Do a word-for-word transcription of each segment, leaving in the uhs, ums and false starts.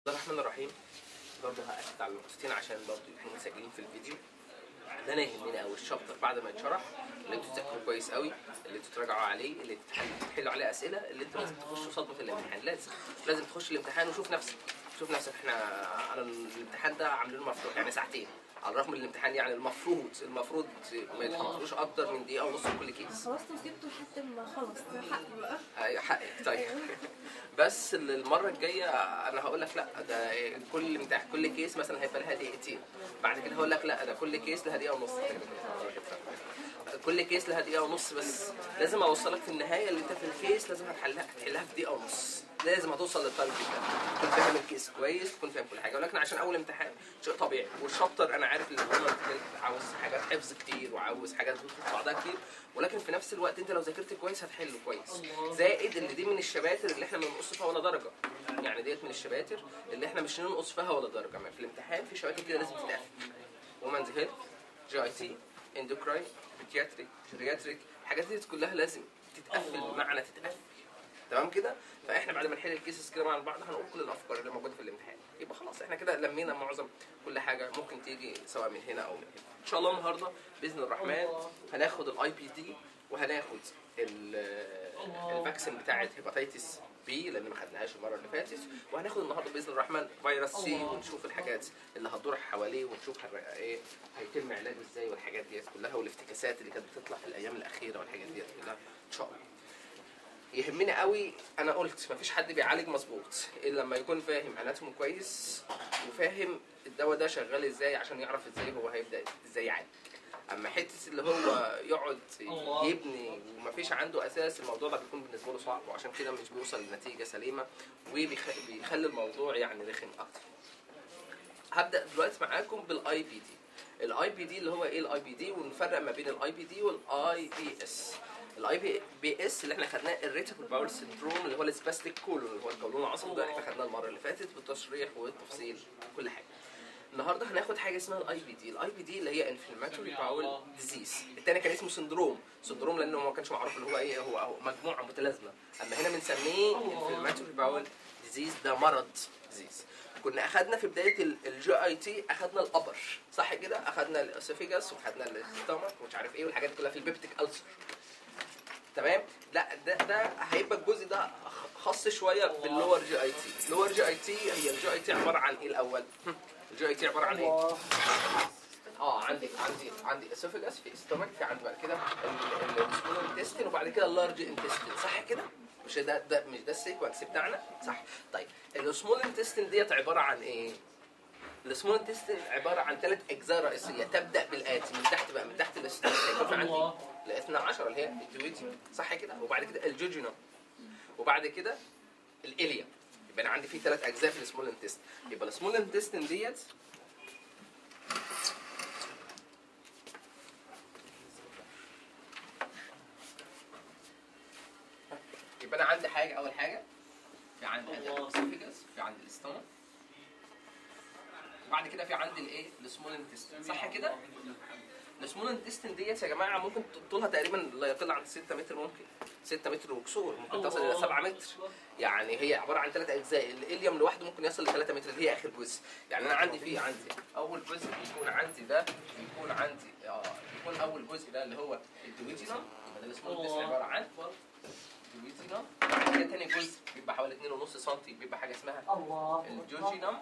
بسم الله الرحمن الرحيم. برضه هأكد على النقطتين عشان برضه يكونوا مسجلين في الفيديو. اللي انا يهمني قوي الشابتر بعد ما يتشرح، اللي انتوا تذاكروه كويس قوي، اللي انتوا تراجعوا عليه، اللي تحلوا عليه اسئله، اللي انتوا لازم تخشوا صدمه الامتحان. لازم لازم تخش الامتحان وشوف نفسك شوف نفسك احنا على الامتحان ده عاملينه مفتوح يعني ساعتين، على الرغم من الامتحان يعني المفروض المفروض ما يتحطوش اكتر من دقيقه ونص كل كيس. خلاص وسبته لحد ما خلص حقي بقى. اي حقك. طيب بس المره الجايه انا هقول لك لا ده كل امتحان كل كيس مثلا هيبقى لها دقيقتين، بعد كده هقول لك لا ده كل كيس لها دقيقه ونص، كل كيس لها دقيقه ونص، بس لازم اوصلك في النهايه اللي انت في الكيس لازم هتحلها هتحلها في دقيقه ونص، لازم هتوصل للتارجت ده، تكون فاهم الكيس كويس، تكون فاهم كل حاجه. ولكن عشان اول امتحان شيء طبيعي، والشابتر انا عارف ان هو عاوز حاجات حفظ كتير وعاوز حاجات في بعضها كتير، ولكن في نفس الوقت انت لو ذاكرت كويس هتحله كويس. زائد اللي دي من الشباتر اللي احنا ما بنقص فيها ولا درجه، يعني ديت من الشباتر اللي احنا مش هننقص فيها ولا درجه. في الامتحان في شباتر كده لازم تتقفل: وومنز هيلث، جي اي تي، اندوكراين، بيدياتريك، جيرياتريك، الحاجات دي كلها لازم تتقفل، بمعنى تتقفل. تمام كده؟ فاحنا بعد ما نحل الكيسز كده مع بعض هنقول كل الافكار اللي موجوده في الامتحان، يبقى خلاص احنا كده لمينا معظم كل حاجه ممكن تيجي سواء من هنا او من هنا. ان شاء الله النهارده باذن الرحمن هناخد الاي بي دي، وهناخد الفاكسين بتاعه هيباتيتس بي لان ما خدناهاش المره اللي فاتت، وهناخد النهارده باذن الرحمن فيروس سي، ونشوف الحاجات اللي هتدور حواليه، ونشوف ايه هيتم علاجه ازاي، والحاجات ديت كلها، والافتكاسات اللي كانت بتطلع في الايام الاخيره والحاجات ديت كلها ان شاء الله. يهمني قوي، انا قلت مفيش حد بيعالج مظبوط الا لما يكون فاهم اناتومي كويس، وفاهم الدواء ده شغال ازاي عشان يعرف ازاي هو هيبدا ازاي يعالج. اما حته اللي هو يقعد يبني ومفيش عنده اساس، الموضوع ده بيكون بالنسبه له صعب، وعشان كده مش بيوصل لنتيجه سليمه، وبيخلي الموضوع يعني رخم اكتر. هبدا دلوقتي معاكم بالاي بي دي. الاي بي دي اللي هو ايه الاي بي دي، ونفرق ما بين الاي بي دي والاي بي اس. الاي بي اس اللي احنا خدناه الريتيكول باول سندروم، اللي هو السباستيك كولون، اللي هو القولون العصبي ده احنا خدناه المره اللي فاتت بالتشريح والتفصيل كل حاجه. النهارده هناخد حاجه اسمها الاي بي دي. الاي بي دي اللي هي انفلاماتوري باول ديزيز. الثاني كان اسمه سندروم، سندروم لانه ما كانش معروف اللي هو ايه، هو, هو مجموعه متلازمه، اما هنا بنسميه انفلاماتوري باول ديزيز، ده مرض ديزيز. كنا اخدنا في بدايه الجي اي تي اخدنا الابر، صح كده؟ اخدنا الاسوفيجاس وخدنا الاستومك ومش عارف ايه والحاجات كلها في البيبتيك ألسر. تمام؟ لا ده ده هيبقى الجزء ده خاص شويه باللور جي اي تي. اللور جي اي تي هي الجي اي تي عباره عن ايه الاول؟ الجي اي تي عباره عن ايه؟ اه عندي عندي عندي اسوفيجاس، في استومك، في عندي بعد كده السمول انتستين، وبعد كده اللارج انتستين، صح كده؟ مش ده ده مش ده السيكونس بتاعنا، صح؟ طيب السمول انتستين ديت عباره عن ايه؟ السمول انتستين عباره عن ثلاث اجزاء رئيسيه، تبدا بالاتي من تحت بقى، من تحت الاستومك هيكون في عندي الاثنى عشر اللي هي الدويتي، صح كده؟ وبعد كده الجوجينوم، وبعد كده الاليا. يبقى انا عندي في ثلاث اجزاء في السمول انتستين. يبقى السمول انتستين ديت يبقى انا عندي حاجه، اول حاجه في عندي الاسوفيجاس، في عندي الاستومك، وبعد كده في عندي الايه السمول انتستين، صح كده؟ السمول انتستين ديت يا جماعه ممكن طولها تقريبا لا يقل عن ستة متر، ممكن ستة متر وكسور، ممكن تصل الى سبعة متر. يعني هي عباره عن ثلاث اجزاء، الاليوم لوحده ممكن يصل ل ثلاثة متر اللي هي اخر جزء. يعني انا عندي فيه عندي اول جزء بيكون عندي ده بيكون عندي اه بيكون اول جزء ده اللي هو الدويتينوم، يبقى ده السمول انتستين عباره عن الدويتينوم. بعد كده ثاني جزء بيبقى حوالي اتنين ونص سم، بيبقى حاجه اسمها الجوجينوم.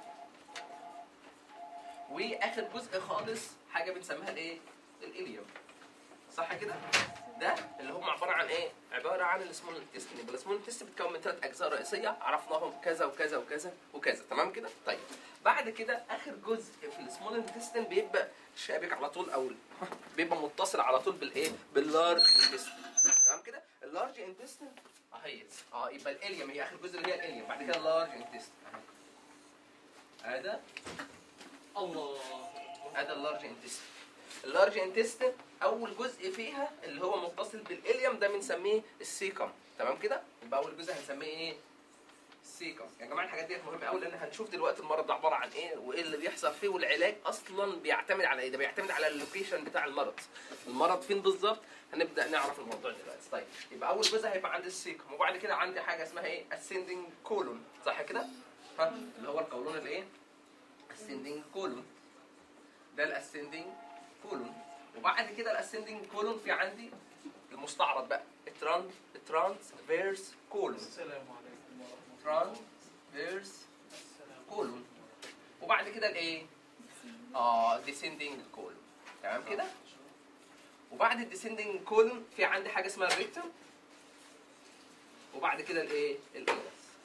واخر جزء خالص حاجه بنسميها الايه؟ الاليوم، صح كده؟ ده اللي هم عباره عن ايه؟ عباره عن السمول انتستين. يبقى السمول انتستين بتتكون من ثلاث اجزاء رئيسيه عرفناهم كذا وكذا وكذا وكذا، تمام كده؟ طيب بعد كده اخر جزء في السمول انتستين بيبقى شابك على طول، او بيبقى متصل على طول بالايه؟ باللارج انتستين، تمام كده؟ اللارج انتستين اهي اه يبقى الاليوم هي اخر جزء اللي هي الاليوم، بعد كده اللارج انتستين اهي. هذا الله هذا اللارج انتستين. اللارج انتستين اول جزء فيها اللي هو متصل بالاليوم ده بنسميه السيكم، تمام كده؟ يبقى اول جزء هنسميه ايه؟ السيكم. يا جماعه الحاجات ديت مهمه قوي، لان هنشوف دلوقتي المرض ده عباره عن ايه وايه اللي بيحصل فيه، والعلاج اصلا بيعتمد على ايه؟ ده بيعتمد على اللوكيشن بتاع المرض، المرض فين بالظبط، هنبدا نعرف الموضوع دلوقتي. طيب يبقى اول جزء هيبقى عندي السيكم، وبعد كده عندي حاجه اسمها ايه؟ اسندنج كولون، صح كده؟ ها اللي هو القولون الايه؟ ascending colon. ده الاسندنج كولون. وبعد كده الاسندنج كولون في عندي المستعرض بقى التران الترانسفيرس كولون. السلام عليكم ورحمة الله. ترانسفيرس كولون. وبعد كده الايه؟ اه ديسندنج كولون. تمام كده؟ وبعد الديسندنج كولون في عندي حاجه اسمها الريكتوم. وبعد كده الايه؟ الانس.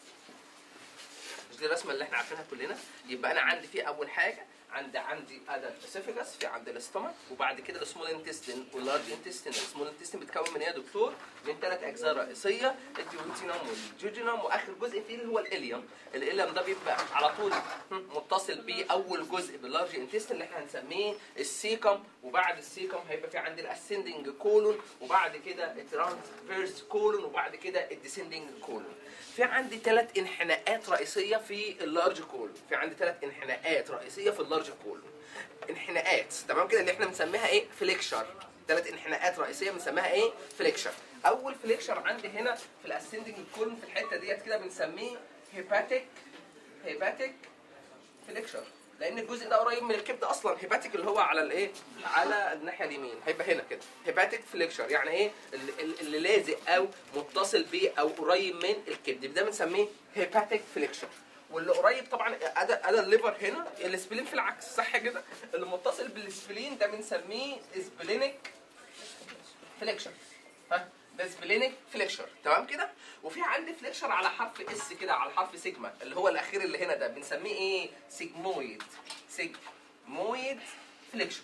مش دي الرسمه اللي احنا عارفينها كلنا؟ يبقى انا عندي في اول حاجه عندي عندي ادى الاسوفيجاس، في عندي الاستومك، وبعد كده السمول انتستين واللارج انتستين. السمول انتستين بتكون من ايه يا دكتور؟ من ثلاث اجزاء رئيسيه، الديوتينوم والجوجينوم، واخر جزء فيه اللي هو الاليوم. الاليوم ده بيبقى على طول متصل بيه اول جزء باللارج انتستين اللي احنا هنسميه السيكم، وبعد السيكم هيبقى في عندي الاسندنج كولون، وبعد كده الترانسفيرس كولون، وبعد كده الديسندنج كولون. في عندي ثلاث انحناءات رئيسيه في اللارج كولون، في عندي ثلاث انحناءات رئيسيه في اللارج كولون. انحناءات تمام كده اللي احنا بنسميها ايه؟ فليكشر. ثلاث انحناءات رئيسيه بنسميها ايه؟ فليكشر. اول فليكشر عندي هنا في الاسندنج كولون في الحته ديت كده بنسميه هيباتيك هيباتيك فليكشر، لان الجزء ده قريب من الكبد اصلا. هيباتيك اللي هو على الايه؟ على الناحيه اليمين، هيبقى هنا كده هيباتيك فليكشر، يعني ايه؟ اللي, اللي لازق او متصل بيه او قريب من الكبد، ده بنسميه هيباتيك فليكشر. واللي قريب طبعا ادى ادى الليفر هنا، الاسبلين في العكس، صح كده؟ اللي متصل بالاسبلين ده بنسميه اسبلينيك فليكشر. ها ده سبلينيك فليكشر. تمام كده؟ وفي عندي فليكشر على حرف اس كده، على حرف سيجما اللي هو الاخير اللي هنا ده بنسميه ايه؟ سيجمويد. سيجمويد فليكشر.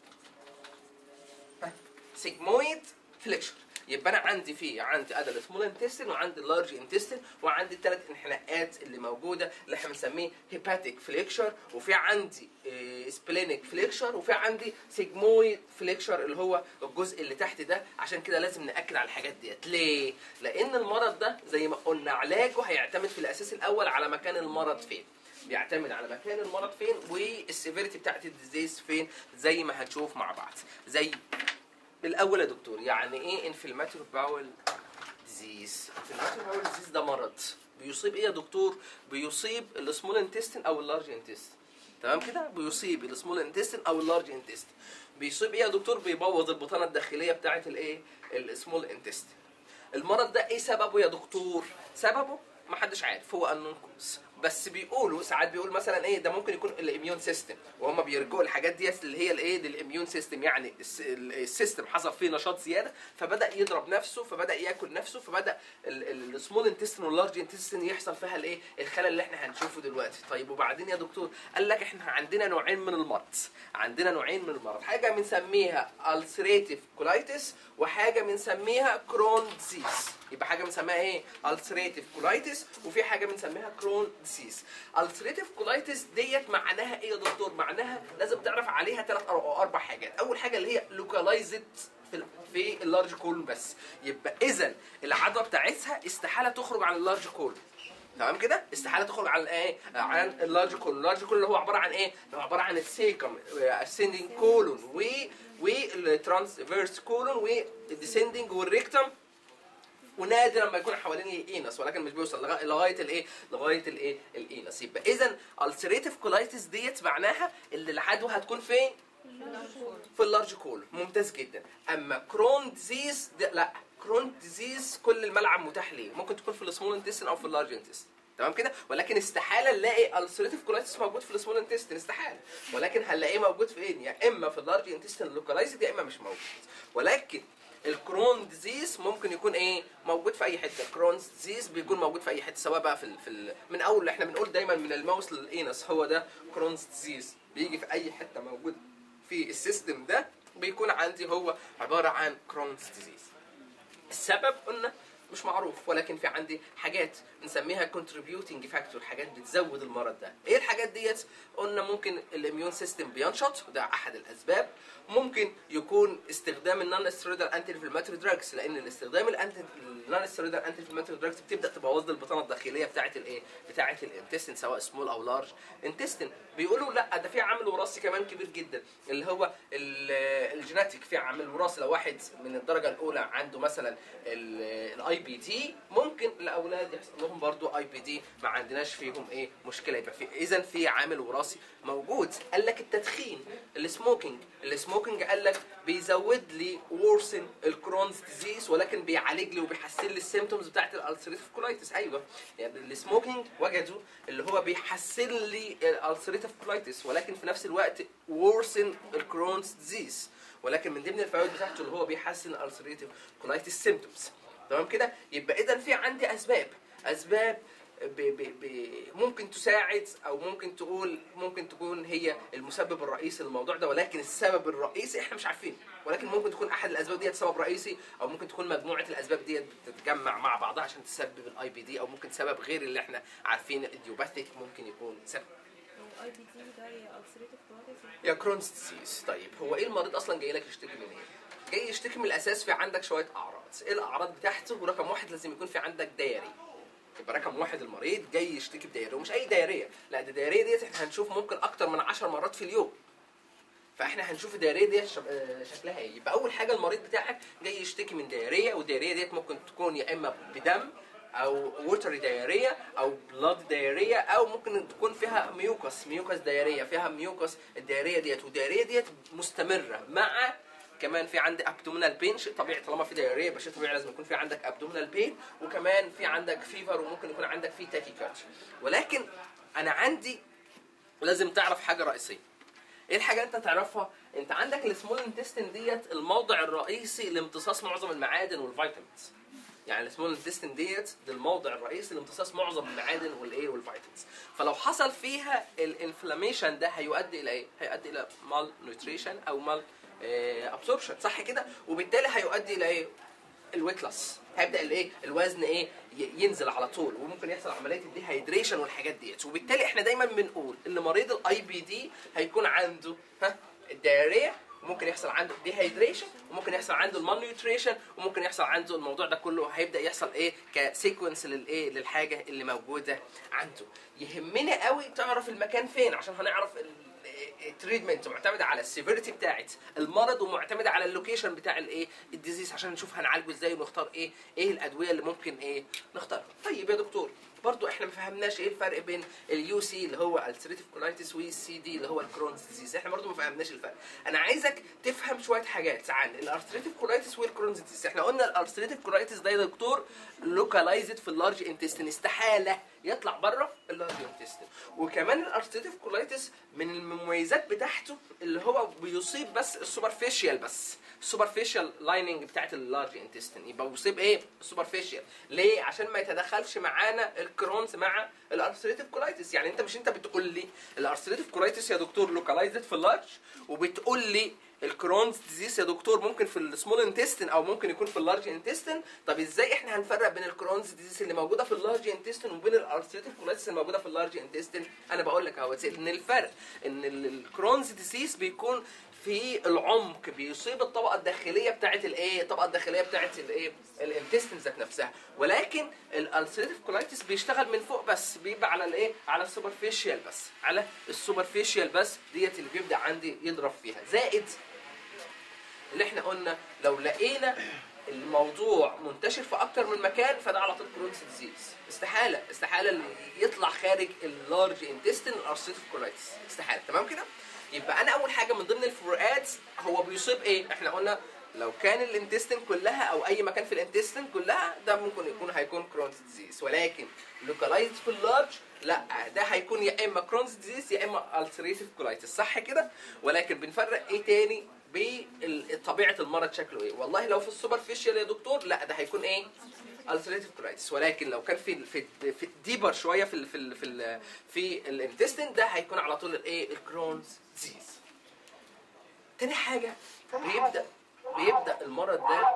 سيجمويد فليكشر. يبقى انا عندي فيه عندي ادى السمول انتستين وعندي اللارج انتستين وعندي الثلاث انحناءات اللي موجوده اللي احنا بنسميه هيباتيك فليكشر، وفي عندي سبلينيك فليكشر، وفي عندي سيجمويد فليكشر اللي هو الجزء اللي تحت ده. عشان كده لازم ناكد على الحاجات ديت. ليه؟ لان المرض ده زي ما قلنا علاجه هيعتمد في الاساس الاول على مكان المرض فين. بيعتمد على مكان المرض فين والسيفيريتي بتاعت الديزيز فين، زي ما هنشوف مع بعض. زي بالاول يا دكتور يعني ايه انفلاماتوري باول ديزيز؟ انفلاماتوري باول ديزيز ده مرض بيصيب ايه يا دكتور؟ بيصيب السمول انتستين او اللارج انتستين. تمام كده؟ بيصيب السمول انتستين او اللارج انتستين. بيصيب ايه يا دكتور؟ بيبوظ البطانه الداخليه بتاعه الايه؟ السمول انتستين. المرض ده ايه سببه يا دكتور؟ سببه محدش عارف، هو انونكوس. بس بيقولوا ساعات بيقول مثلا ايه ده ممكن يكون الاميون سيستم، وهم بيرجعوا الحاجات ديت اللي هي الايه؟ الاميون سيستم، يعني السيستم حصل فيه نشاط زياده فبدا يضرب نفسه فبدا ياكل نفسه فبدا السمول انتستين واللارج انتستين يحصل فيها الايه؟ الخلل اللي احنا هنشوفه دلوقتي. طيب وبعدين يا دكتور؟ قال لك احنا عندنا نوعين من المرض، عندنا نوعين من المرض، حاجه بنسميها ulcerative colitis وحاجه بنسميها كرون ديزيز. يبقى حاجه بنسميها ايه؟ ulcerative colitis وفي حاجه بنسميها كرون ديزيز. ulcerative colitis ديت معناها ايه يا دكتور؟ معناها لازم تعرف عليها ثلاث او اربع حاجات. اول حاجه اللي هي localized في في اللارج كولون بس. يبقى اذا العدوى بتاعتها استحاله تخرج عن اللارج كولون. تمام كده؟ استحاله تخرج عن ايه؟ عن اللارج كولون. اللارج كولون اللي هو عباره عن ايه؟ هو عباره عن السيكم ascending كولون و والترانسفيرس كولون والديسندنج والريكتم، ونادر لما يكون حوالين الاينس ولكن مش بيوصل لغايه لغايه الايه؟ لغايه الايه؟ الاينس. يبقى اذا ulcerative colitis ديت معناها اللي العدوى هتكون فين؟ في اللارج كولون. ممتاز جدا. اما كرون ديزيز لا، كرون ديزيز كل الملعب متاح ليه، ممكن تكون في السمول انتستين او في اللارج انتستين. تمام كده؟ ولكن استحاله نلاقي ulcerative colitis موجود في السمول انتستين، استحاله. ولكن هنلاقيه موجود فين؟ يا اما في اللارج انتستين لوكالايزد يا اما مش موجود. ولكن الكرون ديزيز ممكن يكون ايه؟ موجود في اي حته. الكرون ديزيز بيكون موجود في اي حته، سواء بقى في ال في ال من اول احنا بنقول دايما من الماوس للانس، هو ده كرون ديزيز. بيجي في اي حته موجود في السيستم ده بيكون عندي هو عباره عن كرون ديزيز. السبب قلنا مش معروف، ولكن في عندي حاجات بنسميها contributing factor، حاجات بتزود المرض ده. ايه الحاجات ديت؟ قلنا ممكن الاميون سيستم بينشط وده احد الاسباب. ممكن يكون استخدام النون ستيرويدال انتي انفلاماتوري دراجز، لان الاستخدام الانتي النون ستيرويدال انتي انفلاماتوري دراجز بتبدا تبوظ لي البطانه الداخليه بتاعه الايه؟ بتاعه الانتستين سواء سمول او لارج انتستين. بيقولوا لا ده في عامل وراثي كمان كبير جدا اللي هو الجيناتيك. في عامل وراثي، لو واحد من الدرجه الاولى عنده مثلا الاي بي دي ممكن الاولاد يحصل لهم برضو اي بي دي، ما عندناش فيهم ايه مشكله. يبقى في اذا في عامل وراثي موجود. قال لك التدخين، السموكينج، السموكينج قال لك بيزود لي وورسن الكرونز ديزيز، ولكن بيعالج لي وبيحسن لي السيمتومز بتاعت الالسريتيف كولايتس. ايوه يعني السموكينج وجدوا اللي هو بيحسن لي الالسريتيف كولايتس، ولكن في نفس الوقت وورسن الكرونز ديزيز، ولكن من ضمن الفوائد بتاعته اللي هو بيحسن الالسريتيف كولايتس سيمتومز. تمام كده؟ يبقى اذا في عندي اسباب اسباب بي بي بي ممكن تساعد، او ممكن تقول ممكن تكون هي المسبب الرئيسي للموضوع ده، ولكن السبب الرئيسي احنا مش عارفين، ولكن ممكن تكون احد الاسباب ديت سبب رئيسي، او ممكن تكون مجموعه الاسباب ديت بتتجمع مع بعضها عشان تسبب الاي بي دي، او ممكن سبب غير اللي احنا عارفين الايديوباثيك ممكن يكون سبب. الاي بي دي ده يا ulcerative colitis يا كرونز ديزيز. طيب هو ايه المريض اصلا جاي لك يشتكي من ايه؟ جاي يشتكي من الاساس في عندك شويه اعراض. ايه الاعراض بتاعته؟ ورقم واحد لازم يكون في عندك دايري. يبقى رقم واحد المريض جاي يشتكي بدايريه، ومش اي دايريه، لا ده دايريه ديت احنا هنشوف ممكن اكتر من عشر مرات في اليوم. فاحنا هنشوف الدايريه ديت شكلها ايه. يبقى اول حاجه المريض بتاعك جاي يشتكي من دايريه، والدايريه ديت ممكن تكون يا اما بدم او ووتري دايريه او بلاد دايريه، او ممكن تكون فيها ميوكس ميوكس دايريه، فيها ميوكس الدايريه ديت، والدايريه ديت مستمره مع كمان في عندي ابدومينال بين. شيء طبيعي طالما في دايريه يبقى شيء طبيعي لازم يكون في عندك ابدومينال بين، وكمان في عندك فيفر، وممكن يكون عندك في تاكيكارديا. ولكن انا عندي لازم تعرف حاجه رئيسيه. ايه الحاجه انت تعرفها؟ انت عندك السمول انتستين ديت الموضع الرئيسي لامتصاص معظم المعادن والفيتامينز. يعني السمول انتستين ديت ده الموضع الرئيسي لامتصاص معظم المعادن والايه والفيتامينز. فلو حصل فيها الانفلاميشن ده هيؤدي الى ايه؟ هيؤدي الى مال نيوتريشن او مال ابسوربشن، صح كده؟ وبالتالي هيؤدي الى ايه؟ الويت لوس. هيبدا الايه؟ الوزن ايه؟ ينزل على طول، وممكن يحصل عمليه الديهايدريشن والحاجات ديت. وبالتالي احنا دايما بنقول ان مريض الاي بي دي هيكون عنده ها الدايريه، وممكن يحصل عنده ديهايدريشن، وممكن يحصل عنده المال نيوتريشن، وممكن يحصل عنده الموضوع ده كله. هيبدا يحصل ايه؟ كسيكونس للايه؟ للحاجه اللي موجوده عنده. يهمني قوي تعرف المكان فين، عشان هنعرف التريتمنت معتمده على السيفيريتي بتاعت المرض، ومعتمده على اللوكيشن بتاع الايه؟ الديزيز، عشان نشوف هنعالجه ازاي ونختار ايه؟ ايه الادويه اللي ممكن ايه؟ نختارها. طيب يا دكتور برضو احنا ما فهمناش ايه الفرق بين اليو سي اللي هو السريتيف كولايتس والسي دي اللي هو الكرونز ديزيز. احنا برضو ما فهمناش الفرق. انا عايزك تفهم شويه حاجات عن الارثريتيف كولايتس والكرونز ديزيز. احنا قلنا الارثريتيف كولايتس ده يا دكتور لوكالايزد في اللارج انتستين، استحاله يطلع بره اللارج انتستين. وكمان الارثريتيف كولايتس من المميزات بتاعته اللي هو بيصيب بس السوبرفيشال، بس السوبرفيشال لايننج بتاعت اللارج انتستين. يبقى بيصيب ايه؟ السوبرفيشال. ليه؟ عشان ما يتدخلش معانا الكرونز مع الارثريتيف كولايتس. يعني انت مش انت بتقول لي الارثريتيف كولايتس يا دكتور لوكالايزد في اللارج، وبتقول لي الكرونز ديزيز يا دكتور ممكن في السمول انتستين او ممكن يكون في اللارج انتستين. طب ازاي احنا هنفرق بين الكرونز ديزيز اللي موجوده في اللارج انتستين وبين الارثريتيف كولايتس اللي موجوده في اللارج انتستين؟ انا بقول لك اهو ان الفرق ان الكرونز ديزيز بيكون في العمق، بيصيب الطبقه الداخليه بتاعت الايه؟ الطبقه الداخليه بتاعت الايه؟ الانتستين ذات نفسها. ولكن الالسريتيف كولايتس بيشتغل من فوق بس، بيبقى على الايه؟ على السوبرفيشال بس، على السوبرفيشال بس ديت اللي بيبدا عندي يضرب فيها. زائد اللي احنا قلنا لو لقينا الموضوع منتشر في اكتر من مكان فده على طول كرونز ديزيز. استحاله استحاله اللي يطلع خارج اللارج انتستين الارثريتيف كولايتس، استحاله. تمام كده؟ يبقى انا اول حاجه من ضمن الفروقات هو بيصيب ايه؟ احنا قلنا لو كان الانتستين كلها او اي مكان في الانتستين كلها ده ممكن يكون هيكون كرونز ديزيز، ولكن لوكالايزد في اللارج لا، ده هيكون يا اما كرونز ديزيز يا اما السريتيف كولايتس، صح كده؟ ولكن بنفرق ايه تاني بطبيعه المرض شكله ايه؟ والله لو في السوبرفيشال يا دكتور لا ده هيكون ايه؟ السريتيف كولايتس. ولكن لو كان في في في ديبر شويه في ال في ال في ال في الانتستين ده هيكون على طول الايه؟ الكرونز ديزيز. تاني حاجه بيبدا بيبدا المرض ده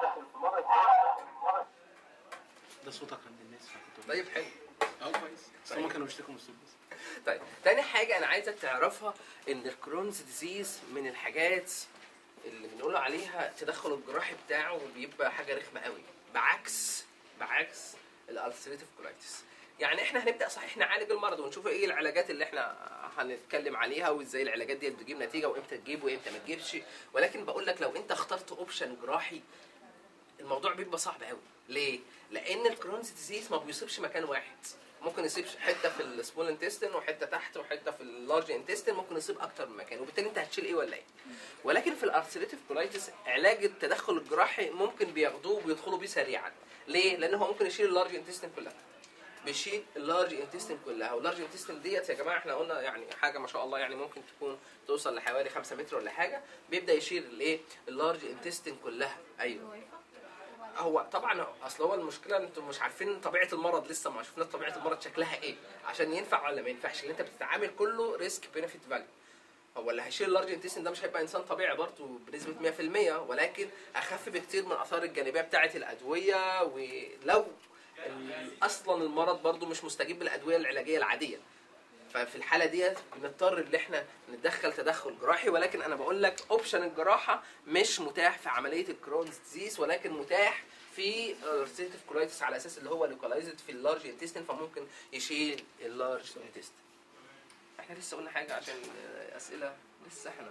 ده صوتك عند الناس. طيب حلو. اه كويس. بس هم كانوا بيشتكوا من الصوت بس. طيب تاني حاجه انا عايزك تعرفها ان الكرونز ديزيز من الحاجات اللي بنقول عليها التدخل الجراحي بتاعه بيبقى حاجه رخمه قوي، بعكس بعكس الالسريتيف كولايتس. يعني احنا هنبدا صحيح نعالج المرض ونشوف ايه العلاجات اللي احنا هنتكلم عليها، وازاي العلاجات دي بتجيب نتيجه، وامتى تجيب وامتى ما تجيبش. ولكن بقول لك لو انت اخترت اوبشن جراحي الموضوع بيبقى صعب قوي. ليه؟ لان الكرونز ديزيز ما بيصيبش مكان واحد، ممكن يصيب حته في السمول انتستين وحته تحت وحته في اللارج انتستين، ممكن يصيب اكتر من مكان، وبالتالي انت هتشيل ايه ولا ايه. ولكن في الارثريتيف كولايتس علاج التدخل الجراحي ممكن بياخدوه وبيدخلوا بيه سريعا. ليه؟ لان هو ممكن يشيل اللارج انتستين كلها، بيشيل اللارج انتستين كلها. واللارج انتستين ديت يا جماعه احنا قلنا يعني حاجه ما شاء الله، يعني ممكن تكون توصل لحوالي خمسة متر ولا حاجه، بيبدا يشيل الايه اللارج انتستين كلها. ايوه هو طبعا اصل هو المشكله انتم مش عارفين طبيعه المرض، لسه ما شفناش طبيعه المرض شكلها ايه عشان ينفع ولا ما ينفعش. اللي انت بتتعامل كله ريسك بينفيت فاليو. هو اللي هيشيل اللارج انتستين ده مش هيبقى انسان طبيعي برضه بنسبه مية في المية، ولكن اخف بكتير من الاثار الجانبيه بتاعه الادويه. ولو اصلا المرض برضه مش مستجيب بالادويه العلاجيه العاديه، ففي الحاله ديت بنضطر ان احنا نتدخل تدخل جراحي. ولكن انا بقول لك اوبشن الجراحه مش متاح في عمليه الكرونز ديزيز، ولكن متاح في الارثريتيف كولايتس على اساس اللي هو لوكالايزد في اللارج انتستين، فممكن يشيل اللارج انتستين. احنا لسه قلنا حاجه عشان اسئله لسه احنا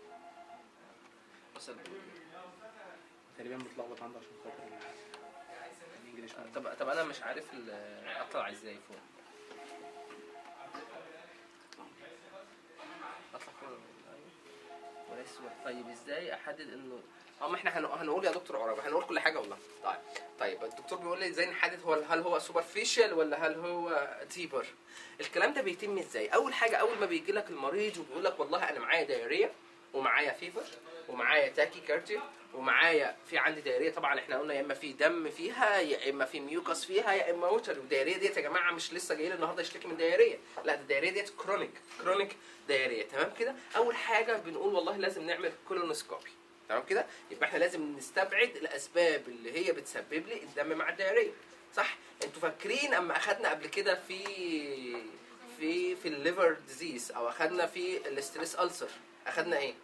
وصل تقريبا بتلخبط عنده عشان خاطر الانجليش. طب طب انا مش عارف اطلع ازاي فوق. اطلع فوق ولا اسود؟ طيب ازاي احدد انه اه ما احنا هنقول يا دكتور عرابه، هنقول كل حاجه والله. طيب طيب الدكتور بيقول لي ازاي نحدد هو هل هو سوبرفيشال ولا هل هو ديبر. الكلام ده بيتم ازاي؟ اول حاجه اول ما بيجي لك المريض وبيقول لك والله انا معايا دايريه ومعايا فيفر ومعايا تاكي كارديا ومعايا في عندي دايريه، طبعا احنا قلنا يا اما في دم فيها يا اما في ميوكس فيها يا اما ووتر. والدايريه ديت يا جماعه مش لسه جاي لي النهارده يشتكي من دايريه، لا ده الدايريه ديت كرونيك كرونيك دايريه. تمام كده؟ اول حاجه بنقول والله لازم نعمل كولونوسكوبي. تمام كده؟ يبقى احنا لازم نستبعد الاسباب اللي هي بتسبب لي الدم مع الدايريه. صح؟ انتوا فاكرين اما اخدنا قبل كده في في في الليفر ديزيز او اخدنا في الاستريس ألسر اخدنا ايه؟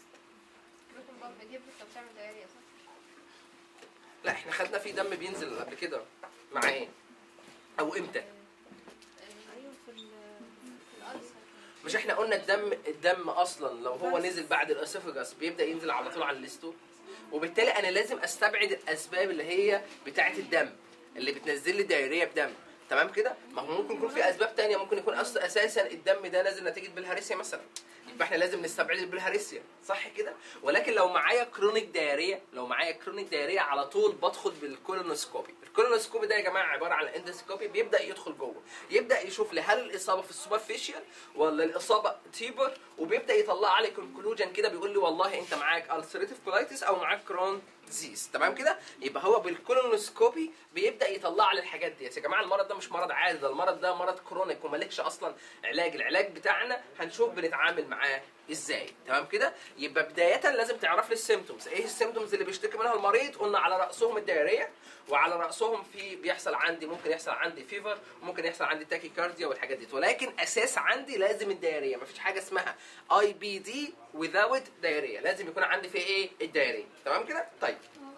لا احنا خدنا في دم بينزل قبل كده مع ايه؟ او امتى؟ ايوه في الألسر. مش احنا قلنا الدم الدم اصلا لو هو نزل بعد الاسوفاجاس بيبدا ينزل على طول على الليستول، وبالتالي انا لازم استبعد الاسباب اللي هي بتاعه الدم اللي بتنزل لي دايريه بدم. تمام كده؟ ما هو ممكن يكون في اسباب ثانيه، ممكن يكون اصلا اساسا الدم ده نازل نتيجه بالهارسيا مثلا، يبقى احنا لازم نستبعد البلهارسيا. صح كده؟ ولكن لو معايا كرونيك دايريه لو معايا كرونيك دايريه على طول بدخل بالكولونوسكوبي. الكولونوسكوبي ده يا جماعه عباره عن اندوسكوبي، بيبدا يدخل جوه، يبدا يشوف لي هل الاصابه في السوبرفيشال ولا الاصابه تيبر، وبيبدا يطلع لي كونكلوجن كده بيقول لي والله انت معاك ألسريتيف كولايتس او معاك كرون ديزيز. تمام كده؟ يبقى هو بالكولونوسكوبي بيبدا يطلع لي الحاجات ديت. يا جماعه المرض ده مش مرض عادي، ده المرض ده مرض كرونيك ومالكش اصلا علاج. العلاج بتاعنا هنشوف بنتعامل معاه ازاي. تمام كده؟ يبقى بدايه لازم تعرف لي السيمتومز. ايه السيمتومز اللي بيشتكي منها المريض؟ قلنا على راسهم الدايريه، وعلى راسهم في بيحصل عندي ممكن يحصل عندي فيفر، وممكن يحصل عندي تاكي كارديا والحاجات دي. ولكن اساس عندي لازم الدايريه. مفيش حاجه اسمها اي بي دي without دايريه، لازم يكون عندي في ايه؟ الدايريه. تمام كده؟ طيب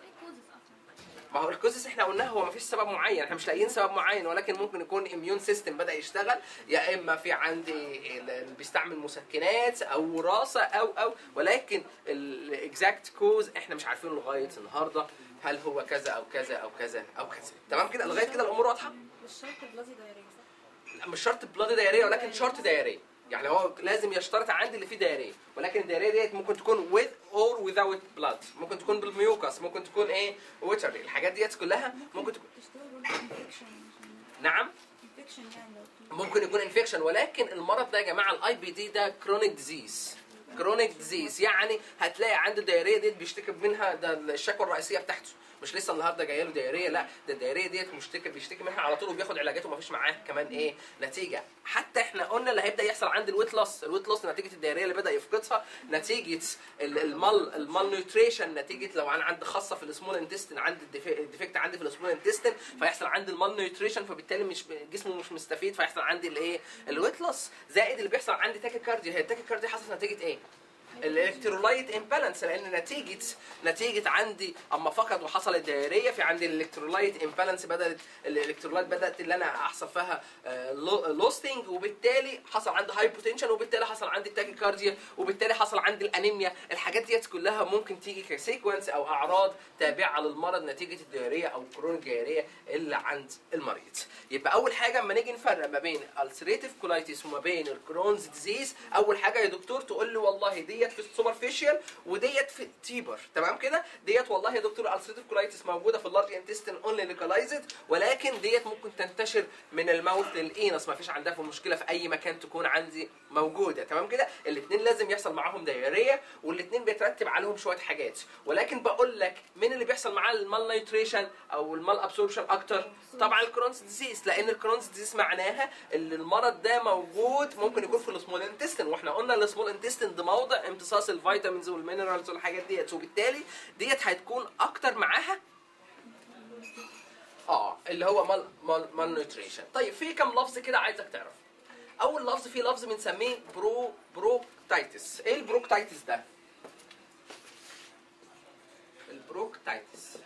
ما هو الكوزس احنا قلنا هو مفيش سبب معين، احنا مش لاقيين سبب معين، ولكن ممكن يكون اميون سيستم بدا يشتغل، يا اما في عندي بيستعمل مسكنات او وراثه او او ولكن الاكزاكت كوز احنا مش عارفينه لغايه النهارده، هل هو كذا او كذا او كذا او كذا. تمام كده؟ لغايه كده الامور واضحه؟ مش شرط بلازي دايريه صح؟ لا مش شرط بلادي دايريه، ولكن شرط دايريه. يعني هو لازم يشترط عندي اللي فيه دايريه، ولكن الدايريه ديت ممكن تكون with or without blood، ممكن تكون بالميوكس، ممكن تكون ايه ووتر. الحاجات ديت كلها ممكن تكون تشتغل برضه انفكشن. نعم انفكشن يعني لو ممكن يكون انفكشن. ولكن المرض ده يا جماعه الاي بي دي ده كرونيك ديزيز. كرونيك ديزيز يعني هتلاقي عنده الدايريه ديت بيشتكي منها، ده الشكوى الرئيسيه بتاعته، مش لسه النهارده جايه له دايريه، لا ده الدايريه ديت مشتكي بيشتكي منها على طول وبياخد علاجاته ومفيش معاه كمان ايه نتيجه. حتى احنا قلنا اللي هيبدا يحصل عند الويت لوس، الويت لوس نتيجه الدايريه اللي بدا يفقدها، نتيجه المال المال نيوتريشن، نتيجه لو انا عندي خاصه في السمول انتستين، عندي الديفكت عندي في السمول انتستين فيحصل عندي المال نيوتريشن، فبالتالي مش جسمه مش مستفيد فيحصل عندي الايه الويت لوس. زائد اللي بيحصل عندي تاكي كارديا، هي التاكي كارديا حصلت نتيجه ايه؟ الالكترولايت امبالانس، لان نتيجه نتيجه عندي اما فقد وحصلت دايريه في عندي الالكترولايت امبالانس، بدات الالكترولايت بدات اللي انا احصل فيها لوستنج، وبالتالي حصل عندي هايبوتنشن، وبالتالي حصل عندي تاكيكارديا، وبالتالي حصل عندي الانيميا. الحاجات ديت كلها ممكن تيجي كسيكونس او اعراض تابعه للمرض نتيجه الدايريه او كرونيك دايريه اللي عند المريض. يبقى اول حاجه اما نيجي نفرق ما بين السريتيف كولايتس وما بين الكرونز ديزيز، اول حاجه يا دكتور تقول لي والله ديت في السوبرفيشال وديت في التيبر، تمام كده؟ ديت والله يا دكتور السريتيف كولايتس موجوده في اللارج انتستين اونلي لوكالايزد، ولكن ديت ممكن تنتشر من الماوث للانس، ما فيش عندها في مشكله في اي مكان تكون عندي موجوده، تمام كده؟ الاثنين لازم يحصل معاهم دايريه، والاثنين بيترتب عليهم شويه حاجات، ولكن بقول لك مين اللي بيحصل معاه المال نيوتريشن او المال ابسوربشن اكتر؟ طبعا الكرونز ديزيز، لان الكرونز ديزيز معناها ان المرض ده موجود ممكن يكون في السمول انتستين، واحنا قلنا السمول انتستين ده موضع امتصاص الفيتامينز والمينرالز والحاجات ديت، وبالتالي ديت هتكون اكتر معاها اه اللي هو مال مال مال نيوتريشن. طيب في كم لفظ كده عايزك تعرف. اول لفظ فيه لفظ بنسميه برو بروكتايتس. ايه البروكتايتس ده؟ البروكتايتس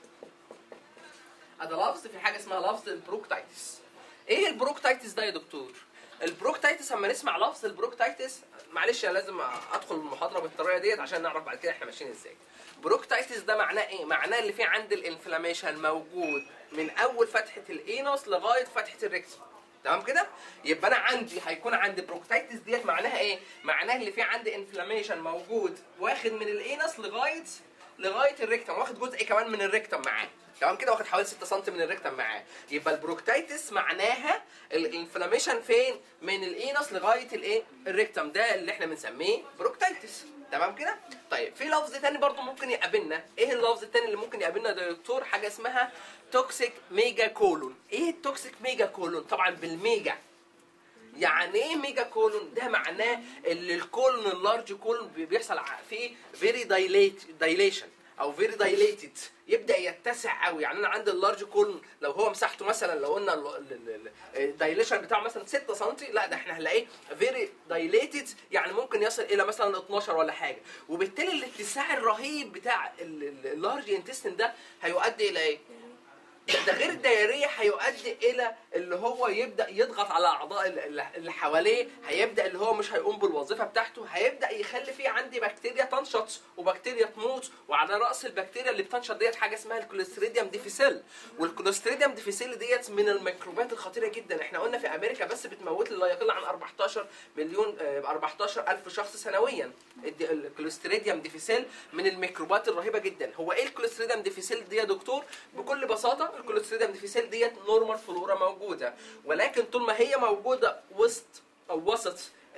هذا لفظ، في حاجه اسمها لفظ البروكتايتس. ايه البروكتايتس ده يا دكتور؟ البروكتايتس اما نسمع لفظ البروكتايتس، معلش انا لازم ادخل المحاضره بالطريقه ديت عشان نعرف بعد كده احنا ماشيين ازاي. بروكتايتس ده معناه ايه؟ معناه اللي فيه عند الانفلاميشن موجود من اول فتحه الانوس لغايه فتحه الريكتوم، تمام كده؟ يبقى انا عندي هيكون عندي بروكتايتس ديت معناها ايه؟ معناها اللي فيه عندي انفلاميشن موجود واخد من الانوس لغايه لغايه الريكتوم، واخد جزء كمان من الريكتوم معاه، تمام كده؟ واخد حوالي ستة سم من الريكتوم معاه. يبقى البروكتايتس معناها الانفلاميشن فين؟ من الانوس لغايه الايه؟ الريكتوم، ده اللي احنا بنسميه بروكتايتس، تمام كده؟ طيب في لفظ تاني برضو ممكن يقابلنا. ايه اللفظ التاني اللي ممكن يقابلنا ده يا دكتور؟ حاجه اسمها توكسيك ميجا كولون. ايه التوكسيك ميجا كولون؟ طبعا بالميجا. يعني ايه ميجا كولون؟ ده معناه ان الكولون اللارج كولون بيحصل فيه فيري دايليت دايليشن او فيري دايليتد، يبدا يتسع قوي. يعني انا عندي اللارج كولون لو هو مساحته مثلا لو قلنا الدايليشن بتاعه مثلا ستة سم، لا ده احنا هنلاقيه فيري دايليتد، يعني ممكن يصل الى مثلا اتناشر ولا حاجه، وبالتالي الاتساع الرهيب بتاع اللارج انتستين ده هيؤدي الى ايه؟ ده غير الدايريه هيؤدي الى اللي هو يبدا يضغط على اعضاء اللي حواليه، هيبدا اللي هو مش هيقوم بالوظيفه بتاعته، هيبدا يخلي فيه عندي بكتيريا تنشط وبكتيريا تموت، وعلى راس البكتيريا اللي بتنشط ديت حاجه اسمها الكوليستريديوم ديفيسيل. والكوليستريديوم ديفيسيل ديت من الميكروبات الخطيره جدا. احنا قلنا في امريكا بس بتموت لا يقل عن أربعتاشر مليون أربعتاشر ألف شخص سنويا. الكوليستريديوم ديفيسيل من الميكروبات الرهيبه جدا. هو ايه الكوليستريديوم ديفيسيل دي يا دكتور؟ بكل بساطه الكوليستريديوم ديفيسيل ديت نورمال فلورا موجوده، ولكن طول ما هي موجوده وسط او وسط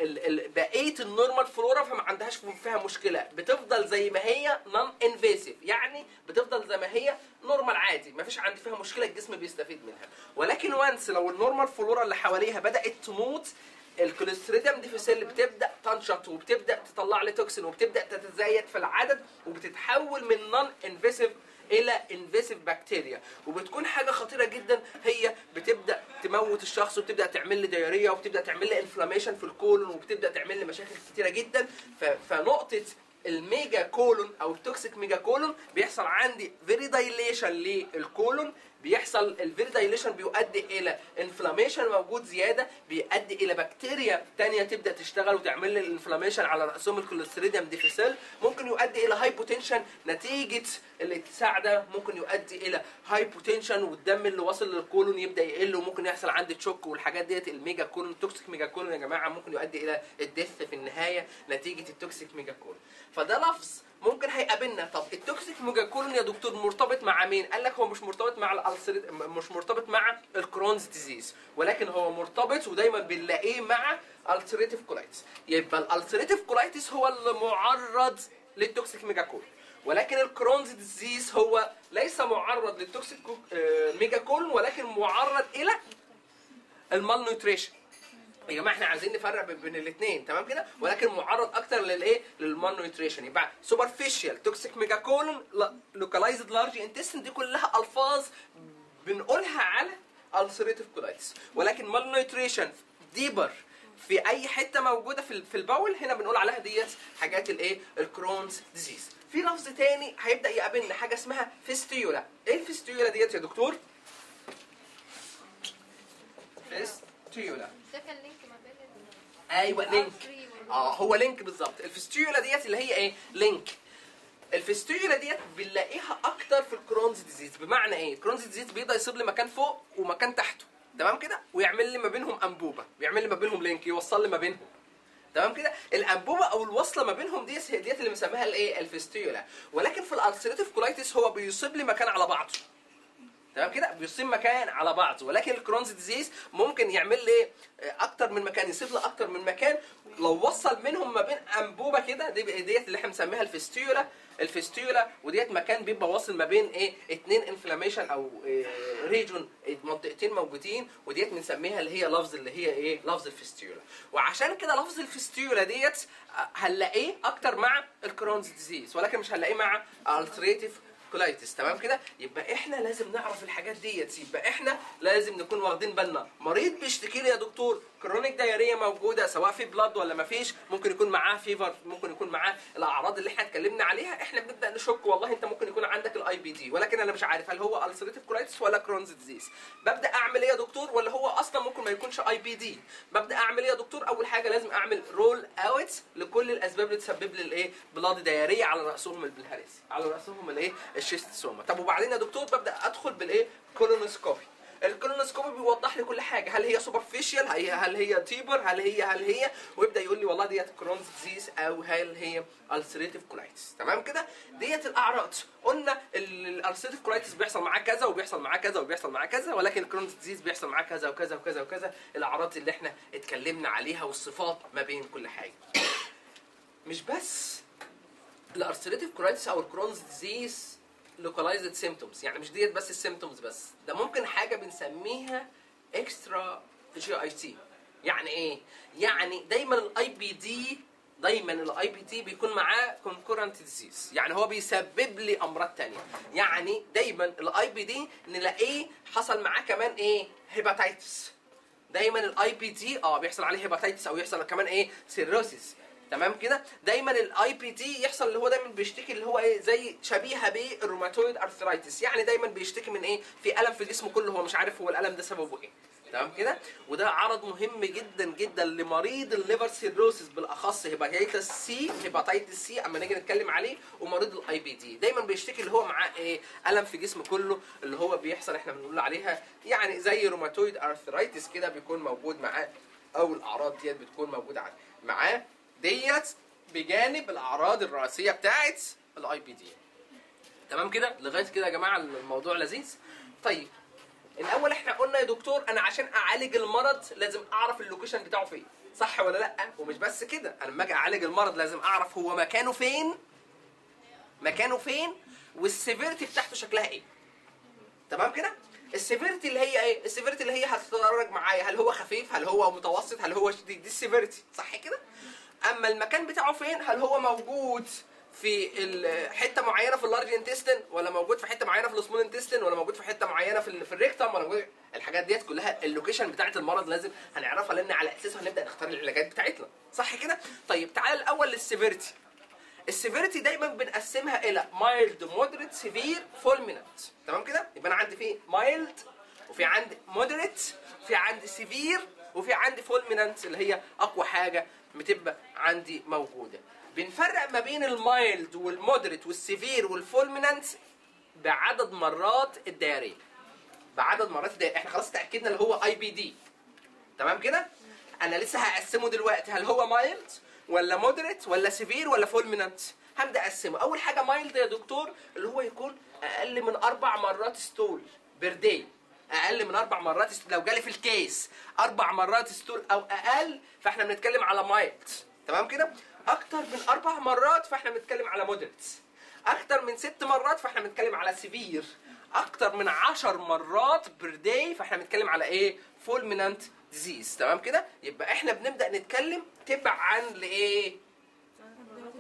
بقيه النورمال فلورا فما عندهاش فيها مشكله، بتفضل زي ما هي نون انفيسيف، يعني بتفضل زي ما هي نورمال عادي، ما فيش عندي فيها مشكله، الجسم بيستفيد منها. ولكن وانس لو النورمال فلورا اللي حواليها بدات تموت، الكوليستريديوم ديفيسيل بتبدا تنشط وبتبدا تطلع لي توكسين وبتبدا تتزايد في العدد وبتتحول من نون انفيسيف الى انفيسيف بكتيريا، وبتكون حاجه خطيره جدا. هي بتبدا تموت الشخص وبتبدا تعمل لي دايريه وبتبدا تعمل لي انفلاميشن في الكولون وبتبدا تعمل لي مشاكل كتيره جدا. فنقطه الميجا كولون او التوكسيك ميجا كولون بيحصل عندي فيري دايليشن للكولون، بيحصل الفيري دايليشن بيؤدي الى انفلاميشن موجود زياده، بيؤدي الى بكتيريا ثانيه تبدا تشتغل وتعمل لي الانفلاميشن على راسهم الكوليستريديوم ديفيسيل. ممكن يؤدي الى هايبوتنشن نتيجه الاتساع ده، ممكن يؤدي الى هايبوتنشن والدم اللي واصل للكولون يبدا يقل، وممكن يحصل عندي تشوك والحاجات ديت. الميجا كولون التوكسيك ميجا كولون يا جماعه ممكن يؤدي الى الديث في النهايه نتيجه التوكسيك ميجا كولون. فده لفظ ممكن هيقابلنا. طب التوكسيك ميجا كولون يا دكتور مرتبط مع مين؟ قال لك هو مش مرتبط مع الالسريت، مش مرتبط مع الكرونز ديزيز، ولكن هو مرتبط ودايما بنلاقيه مع الالسريتيف كولايتس. يبقى الالسريتيف كولايتس هو اللي معرض للتوكسيك ميجا كولون، ولكن الكرونز ديزيز هو ليس معرض للتوكسيك ميجا كولون، ولكن معرض الى المال نيوتريشن. يا جماعه احنا عايزين نفرق بين الاثنين، تمام كده؟ ولكن معرض اكتر للايه؟ للمال نيوتريشن. يبقى سوبرفيشال توكسيك ميجا كولون، لوكالايزد لارج انتستين، دي كلها الفاظ بنقولها على السريتيف كولايتس. ولكن مال نيوتريشن ديبر في اي حته موجوده في في البول هنا بنقول عليها ديت حاجات الايه الكرونز ديزيز. في لفظ تاني هيبدا يقابلنا حاجه اسمها فيستيولا. ايه الفيستيولا ديت يا دكتور؟ فيستيولا ده كان لينك ما بين ايوه لينك. اه هو لينك بالظبط. الفيستيولا ديت اللي هي ايه؟ لينك. الفيستيولا ديت بنلاقيها اكتر في الكرونز ديزيز. بمعنى ايه؟ الكرونز ديزيز بيقدر يصيب لي مكان فوق ومكان تحته، تمام كده؟ ويعمل لي ما بينهم انبوبه، بيعمل لي ما بينهم لينك، يوصل لي ما بينهم، تمام كده؟ الانبوبه او الوصله ما بينهم ديت هي ديت اللي بنسميها الايه؟ الفيستيولا. ولكن في الالسريتيف كولايتس هو بيصيب لي مكان على بعضه، تمام كده؟ بيصيب مكان على بعضه. ولكن الكرونز ديزيز ممكن يعمل لي اكتر من مكان، يصيب لي اكتر من مكان، لو وصل منهم ما بين انبوبه كده دي ديت اللي احنا بنسميها الفيستيولا. الفيستيولا وديت مكان بيبقى واصل ما بين ايه؟ اتنين انفلاميشن او إيه ريجون، منطقتين موجودين، وديت بنسميها اللي هي لفظ اللي هي ايه؟ لفظ الفيستيولا. وعشان كده لفظ الفيستيولا ديت هنلاقيه اكتر مع الكرونز ديزيز، ولكن مش هنلاقيه مع التريتيف كولايتس، تمام كده؟ يبقى احنا لازم نعرف الحاجات ديت. يبقى احنا لازم نكون واخدين بالنا. مريض بيشتكي لي يا دكتور كرونيك دايريه موجوده، سواء في بلاد ولا ما فيش، ممكن يكون معاه فيفر، ممكن يكون معاه الاعراض اللي احنا اتكلمنا عليها، احنا بنبدا نشك والله انت ممكن يكون عندك الاي بي دي، ولكن انا مش عارف هل هو السريتيف كولايتس ولا كرونز ديزيز. ببدا اعمل ايه يا دكتور؟ ولا هو اصلا ممكن ما يكونش اي بي دي. ببدا اعمل ايه يا دكتور؟ اول حاجه لازم اعمل رول اوت لكل الاسباب اللي تسبب لي الايه؟ بلاد دايريه، على راسهم البلهارسي، على راسهم الايه؟ الشيستوسوما. طب وبعدين يا دكتور ببدا ادخل بالايه؟ كولونوسكوبي. الكولونوسكوبي بيوضح لي كل حاجه، هل هي سوبرفيشال، هل هي هل هي تيبر، هل هي هل هي ويبدا يقول لي والله ديت كرونز ديزيز او هل هي السريتيف كولايتس، تمام كده؟ ديت الاعراض. قلنا الالسريتيف كولايتس بيحصل معاه كذا وبيحصل معاه كذا وبيحصل معاه كذا، ولكن الكرونز ديزيز بيحصل معاه كذا وكذا وكذا وكذا. الاعراض اللي احنا اتكلمنا عليها والصفات ما بين كل حاجه. مش بس الالسريتيف كولايتس او الكرونز ديزيز localized symptoms، يعني مش ديت بس السيمتومز بس، ده ممكن حاجه بنسميها اكسترا جي اي تي. يعني ايه؟ يعني دايما الاي بي دي دايما الاي بي دي بيكون معاه concurrent disease، يعني هو بيسبب لي امراض ثانيه. يعني دايما الاي بي دي نلاقيه حصل معاه كمان ايه؟ هيباتيتس. دايما الاي بي دي اه بيحصل عليه هيباتيتس او يحصل كمان ايه؟ سيروسيس، تمام كده؟ دايما الاي بي دي يحصل اللي هو دايما بيشتكي اللي هو ايه؟ زي شبيهه بالروماتويد ارثرايتس، يعني دايما بيشتكي من ايه؟ في الم في جسمه كله، هو مش عارف هو الالم ده سببه ايه، تمام كده؟ وده عرض مهم جدا جدا لمريض الليفر سيروسيس، بالاخص هيباتيتس سي، هيباتيتس سي اما نيجي نتكلم عليه، ومريض الاي بي دي دايما بيشتكي اللي هو معاه ايه؟ الم في جسمه كله، اللي هو بيحصل احنا بنقول عليها يعني زي روماتويد ارثرايتس كده، بيكون موجود معاه، او الاعراض ديت بتكون موجوده معاه ديت بجانب الاعراض الرئيسيه بتاعت الاي بي دي، تمام كده؟ لغايه كده يا جماعه الموضوع لذيذ. طيب الاول احنا قلنا يا دكتور انا عشان اعالج المرض لازم اعرف اللوكيشن بتاعه فين، صح ولا لا؟ ومش بس كده، انا لما اجي اعالج المرض لازم اعرف هو مكانه فين، مكانه فين والسيفيرتي بتاعته شكلها ايه، تمام كده؟ السيفيرتي اللي هي ايه؟ السيفيرتي اللي هي هتتدرج معايا، هل هو خفيف، هل هو متوسط، هل هو شديد، دي السيفيرتي، صح كده؟ اما المكان بتاعه فين؟ هل هو موجود في حته معينه في اللارج انتستين، ولا موجود في حته معينه في السمول انتستين، ولا موجود في حته معينه في في الريكتم، ولا موجود؟ الحاجات ديت كلها اللوكيشن بتاعت المرض لازم هنعرفها، لان على اساسها هنبدا نختار العلاجات بتاعتنا، صح كده؟ طيب تعال الاول للسيفيرتي. السيفيرتي دايما بنقسمها الى مايلد، مودريت، سيفير، فولمينانت، تمام كده؟ يبقى انا عندي في مايلد، وفي عندي مودريت، وفي عندي سيفير، وفي عندي فولمينانت اللي هي اقوى حاجه بتبقى عندي موجوده. بنفرق ما بين المايلد والمودريت والسيفير والفولمينانت بعدد مرات الدايريه. بعدد مرات الدايريه، احنا خلاص تاكدنا اللي هو اي بي دي، تمام كده؟ انا لسه هقسمه دلوقتي، هل هو مايلد ولا مودريت ولا سيفير ولا فولمينانت؟ هبدا اقسمه. اول حاجه مايلد يا دكتور اللي هو يكون اقل من اربع مرات ستول بير داي، اقل من اربع مرات ستول. لو جالي في الكيس اربع مرات ستول او اقل فاحنا بنتكلم على مايلد، تمام كده؟ اكتر من اربع مرات فاحنا بنتكلم على مودريت، اكتر من ست مرات فاحنا بنتكلم على سيفير، اكتر من عشر مرات بير داي فاحنا بنتكلم على ايه؟ فولمينانت ديزيز، تمام كده؟ يبقى احنا بنبدا نتكلم تبعا لايه؟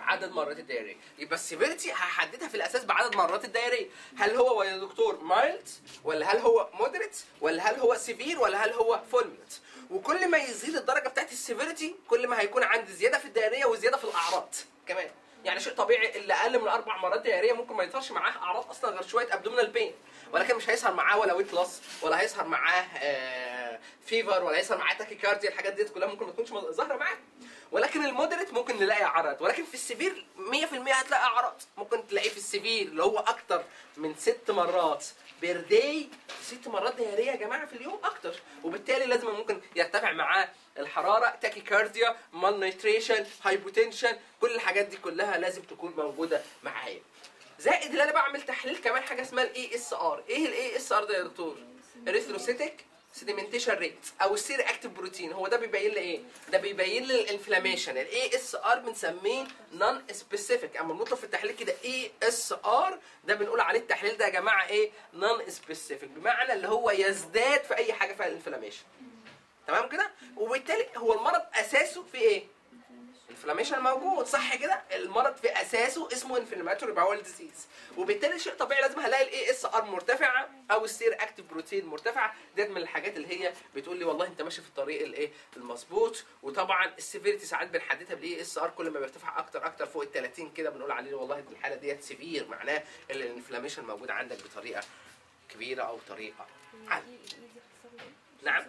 عدد مرات الدائريه. يبقى السيفيريتي هحددها في الاساس بعدد مرات الدائريه. هل هو يا دكتور مايلد ولا هل هو مودريت ولا هل هو سيفير ولا هل هو فولمنت. وكل ما يزيد الدرجه بتاعت السيفيريتي كل ما هيكون عندي زياده في الدائريه وزياده في الاعراض كمان. يعني شيء طبيعي اللي اقل من اربع مرات دائريه ممكن ما يظهرش معاه اعراض اصلا غير شويه ابدومينال بين، ولكن مش هيظهر معاه ولا ويت لوس ولا هيظهر معاه آه فيفر ولا هيظهر معاه تاكيكارديا. الحاجات دي كلها ممكن ما تكونش ظاهره معاه. ولكن المودريت ممكن نلاقي اعراض، ولكن في السيفير مية في المية هتلاقي اعراض. ممكن تلاقيه في السيفير اللي هو اكتر من ست مرات بير داي. ست مرات دائريه يا جماعه في اليوم اكتر، وبالتالي لازم ممكن يرتفع معاه الحراره، تاكيكارديا، مال نيتريشن، هايبوتنشن. كل الحاجات دي كلها لازم تكون موجوده معايا. زائد اللي انا بعمل تحليل كمان حاجه اسمها الاي اس ار. ايه الاي اس ار ده يا دكتور؟ اريثروسيتيك سيديمنتيشن ريت او السير اكتيف بروتين. هو ده بيبين لي ايه؟ ده بيبين لي الانفلاميشن. الاي اس ار بنسميه نون سبيسيفيك. اما بنطلب في التحليل كده اي اس ار ده بنقول عليه التحليل ده يا جماعه ايه؟ نون سبيسيفيك، بمعنى اللي هو يزداد في اي حاجه فيها الانفلاميشن. تمام كده؟ وبالتالي هو المرض اساسه في ايه؟ انفلاميشن موجود، صح كده؟ المرض في اساسه اسمه انفلاماتوري باول ديزيز، وبالتالي شيء طبيعي لازم هلاقي الاي اس ار مرتفعه او السير اكتيف بروتين مرتفعه. ديت من الحاجات اللي هي بتقول لي والله انت ماشي في الطريق الايه؟ المظبوط. وطبعا السيفيريتي ساعات بنحددها بالاي اس ار، كل ما بيرتفع اكتر اكتر فوق ال ثلاثين كده بنقول عليه والله الحاله ديت سيفير، معناه ان الانفلاميشن موجود عندك بطريقه كبيره او طريقه عاليه. نعم.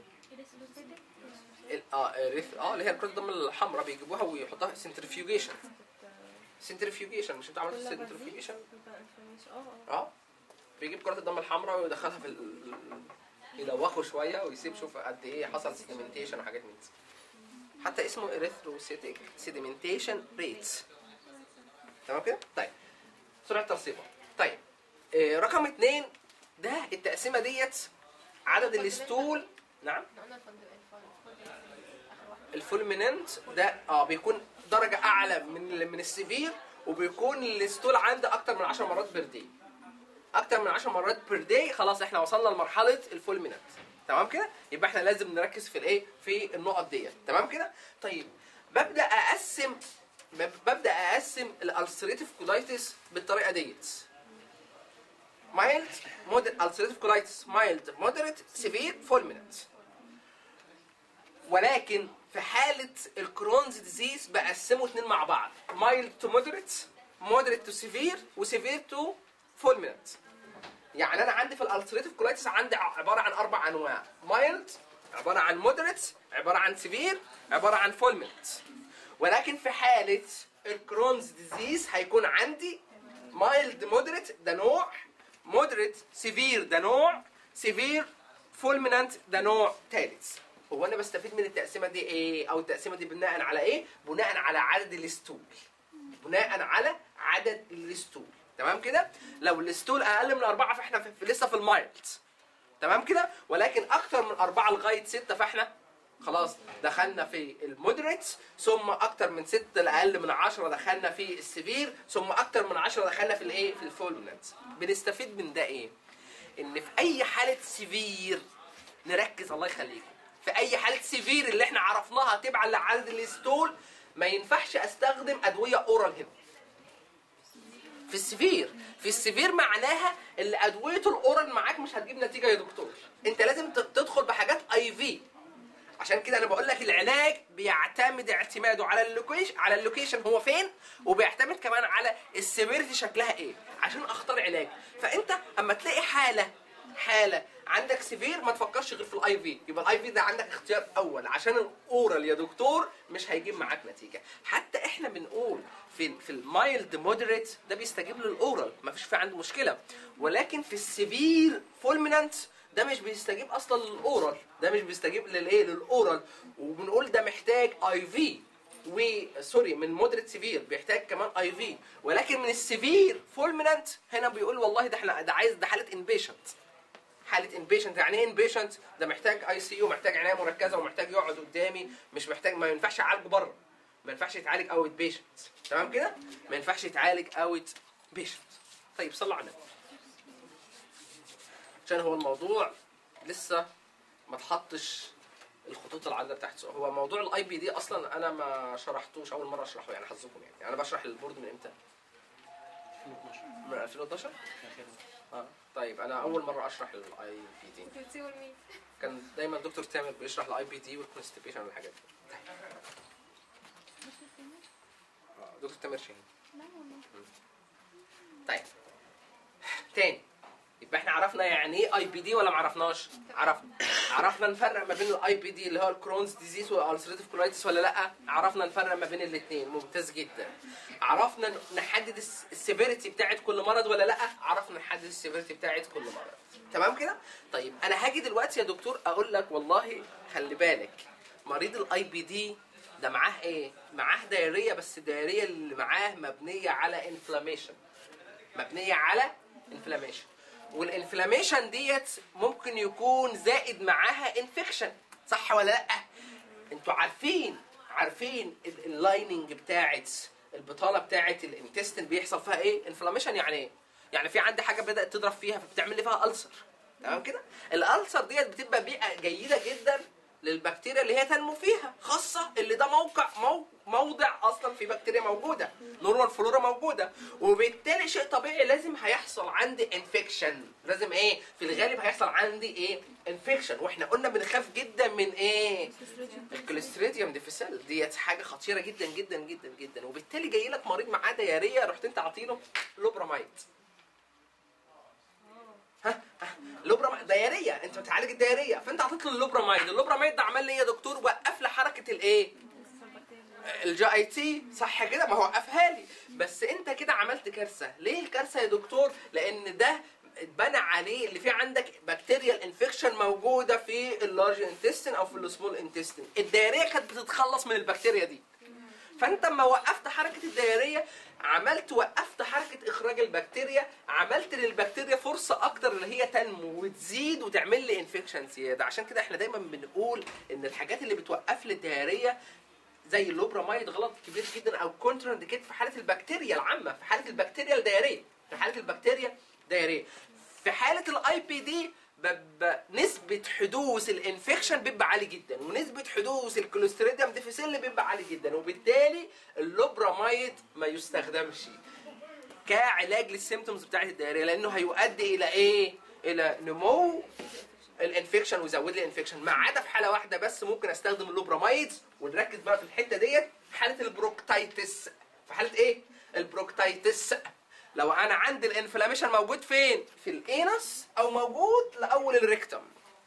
اه ريف اه اللي هي الكرات الدم الحمراء بيجيبوها ويحطوها سنترفيوجيشن. سنترفيوجيشن مش انت عملت سنترفيوجيشن؟ اه بيجيب كرات الدم الحمراء ويدخلها في ال... يدوخوا شويه ويسيب شوف قد ايه حصل سيديمنتيشن وحاجات من دي. حتى اسمه اريثروسيتيك سيديمنتيشن ريتس. تمام كده؟ طيب سرعه ترسيبها. طيب آه رقم اثنين ده التقسيمه ديت عدد الستول. نعم. الفولميننت ده اه بيكون درجه اعلى من من السيفير، وبيكون الستول عنده اكتر من عشر مرات بير داي. اكتر من عشر مرات بير داي خلاص احنا وصلنا لمرحله الفولميننت. تمام كده؟ يبقى احنا لازم نركز في الايه؟ في النقط ديت. تمام كده؟ طيب ببدا اقسم ببدا اقسم الالسريتيف كولايتس بالطريقه ديت. مايلد مودريت السريتيف كولايتس، مايلد مودريت سيفير فولميننت. ولكن في حالة الكرونز ديزيز بقسمه اتنين مع بعض، مايلد تو مودريت، مودريت تو سيفير، وسيفير تو فولميننت. يعني انا عندي في الالسريتيف كولايتس عندي عبارة عن اربع انواع، مايلد، عبارة عن مودريت، عبارة عن سيفير، عبارة عن فولميننت. ولكن في حالة الكرونز ديزيز هيكون عندي مايلد مودريت ده نوع، مودريت سيفير ده نوع، سيفير فولميننت ده نوع ثالث. هو انا بستفيد من التقسيمه دي ايه؟ او التقسيمه دي بناء على ايه؟ بناء على عدد الستول. بناء على عدد الستول. تمام كده؟ لو الستول اقل من اربعه فاحنا في لسه في المايلد. تمام كده؟ ولكن اكتر من اربعه لغايه سته فاحنا خلاص دخلنا في المودريت، ثم اكتر من سته لاقل من عشره دخلنا في السيفير، ثم اكتر من عشره دخلنا في الايه؟ في الفولميننت. بنستفيد من ده ايه؟ ان في اي حاله سيفير نركز الله يخليكم. في اي حاله سيفير اللي احنا عرفناها تبعا لعدد الستول ما ينفعش استخدم ادويه اورال هنا. في السيفير، في السيفير معناها ان ادويه الاورال معاك مش هتجيب نتيجه يا دكتور. انت لازم تدخل بحاجات اي في. عشان كده انا بقول لك العلاج بيعتمد اعتماده على اللوكيشن، على اللوكيشن هو فين، وبيعتمد كمان على السيفيرتي شكلها ايه عشان اختار علاج. فانت اما تلاقي حاله حاله عندك سيفير ما تفكرش غير في الاي في، يبقى الاي في ده عندك اختيار اول، عشان الاورال يا دكتور مش هيجيب معاك نتيجه. حتى احنا بنقول في في المايلد مودريت ده بيستجيب للاورال ما فيش فيه عنده مشكله، ولكن في السيفير فولميننت ده مش بيستجيب اصلا للاورال، ده مش بيستجيب للايه؟ للاورال. وبنقول ده محتاج اي في، وسوري من مودريت سيفير بيحتاج كمان اي في. ولكن من السيفير فولميننت هنا بيقول والله ده احنا ده عايز ده حاله انبيشنت. حاله انبيشنت يعني ايه انبيشنت؟ ده محتاج اي سي يو، محتاج عنايه مركزه، ومحتاج يقعد قدامي، مش محتاج، ما ينفعش اعالجه بره، ما ينفعش يتعالج اوت بيشنت. تمام كده؟ ما ينفعش يتعالج اوت بيشنت. طيب صلوا على النبي. عشان هو الموضوع لسه ما اتحطش الخطوط العريضه بتاعته. هو موضوع الاي بي دي اصلا انا ما شرحتوش، اول مره اشرحه يعني حظكم يعني. انا بشرح البورد من امتى؟ ألفين واثناشر من ألفين واتناشر. اخر. اه طيب انا اول مره اشرح الاي بي دي. كنت بتسيبوا لمين؟ كان دايما دكتور تامر بيشرح الاي بي دي والكونستيبيشن والحاجات دي. اه دكتور تامر شاهين. لا والله. طيب تاني، يبقى احنا عرفنا يعني ايه اي بي دي ولا ما عرفناش؟ عرفنا. عرفنا نفرق ما بين الاي بي دي اللي هو الكرونز ديزيز والالسريتيف كولايتس ولا لا؟ عرفنا نفرق ما بين الاثنين، ممتاز جدا. عرفنا نحدد السيفيريتي بتاعت كل مرض ولا لا؟ عرفنا نحدد السيفيريتي بتاعت كل مرض. تمام كده؟ طيب انا هاجي دلوقتي يا دكتور اقول لك والله خلي بالك مريض الاي بي دي ده معاه ايه؟ معاه دايريه، بس الدايريه اللي معاه مبنيه على انفلاميشن. مبنيه على انفلاميشن. والانفلاميشن ديت ممكن يكون زائد معاها انفكشن، صح ولا لا؟ انتوا عارفين عارفين اللايننج بتاعت البطانه بتاعت الانتستين بيحصل فيها ايه؟ انفلاميشن يعني ايه؟ يعني في عندي حاجه بدات تضرب فيها فبتعمل لي فيها ألسر. تمام كده؟ الألسر ديت بتبقى بيئه جيده جدا للبكتيريا اللي هي تنمو فيها، خاصه اللي ده موقع مو موضع اصلا في بكتيريا موجوده، نورمال فلورا موجوده، وبالتالي شيء طبيعي لازم هيحصل عندي انفكشن. لازم ايه؟ في الغالب هيحصل عندي ايه؟ انفكشن. واحنا قلنا بنخاف جدا من ايه؟ الكوليستريديوم ديفيسيل ديت حاجه خطيره جدا جدا جدا جدا، وبالتالي جاي لك مريض معاه دياريه رحت انت عاطيله لوبراميد. ها لوبراميد دياريه، انت بتعالج الدياريه فانت عطيت له اللوبراميد. اللوبراميد ده عمل لي ايه يا دكتور؟ وقف لي حركه الايه؟ الجي اي تي، صح كده؟ ما هو وقفها لي، بس انت كده عملت كارثه. ليه كارثه يا دكتور؟ لان ده اتبنى عليه اللي في عندك بكتيريال انفكشن موجوده في اللارج انتستين او في السمول انتستين. الدياريه كانت بتتخلص من البكتيريا دي، فانت لما وقفت حركه الدياريه عملت وقفت حركه اخراج البكتيريا، عملت للبكتيريا فرصه اكتر اللي هي تنمو وتزيد وتعمل لي انفكشن زياده. عشان كده احنا دايما بنقول ان الحاجات اللي بتوقف لي الدياريه زي اللوبراميد غلط كبير جدا، او كونترانديكيت في حاله البكتيريا العامه، في حاله البكتيريا الدياريه، في حاله البكتيريا الدياريه. في حاله الاي بي دي نسبه حدوث الانفكشن بيبقى عالي جدا، ونسبه حدوث الكوليستريديوم ديفيسيل بيبقى عالي جدا، وبالتالي اللوبراميد ما يستخدمش كعلاج للسيمتومز بتاعت الدياريه، لانه هيؤدي الى ايه؟ الى نمو الانفكشن ويزود لي الانفكشن. ما عدا في حاله واحده بس ممكن استخدم اللوبراميد، ونركز بقى في الحته ديت، حاله البروكتايتس. في حاله ايه؟ البروكتايتس. لو انا عندي الانفلاميشن موجود فين؟ في الانس او موجود لاول الريكتم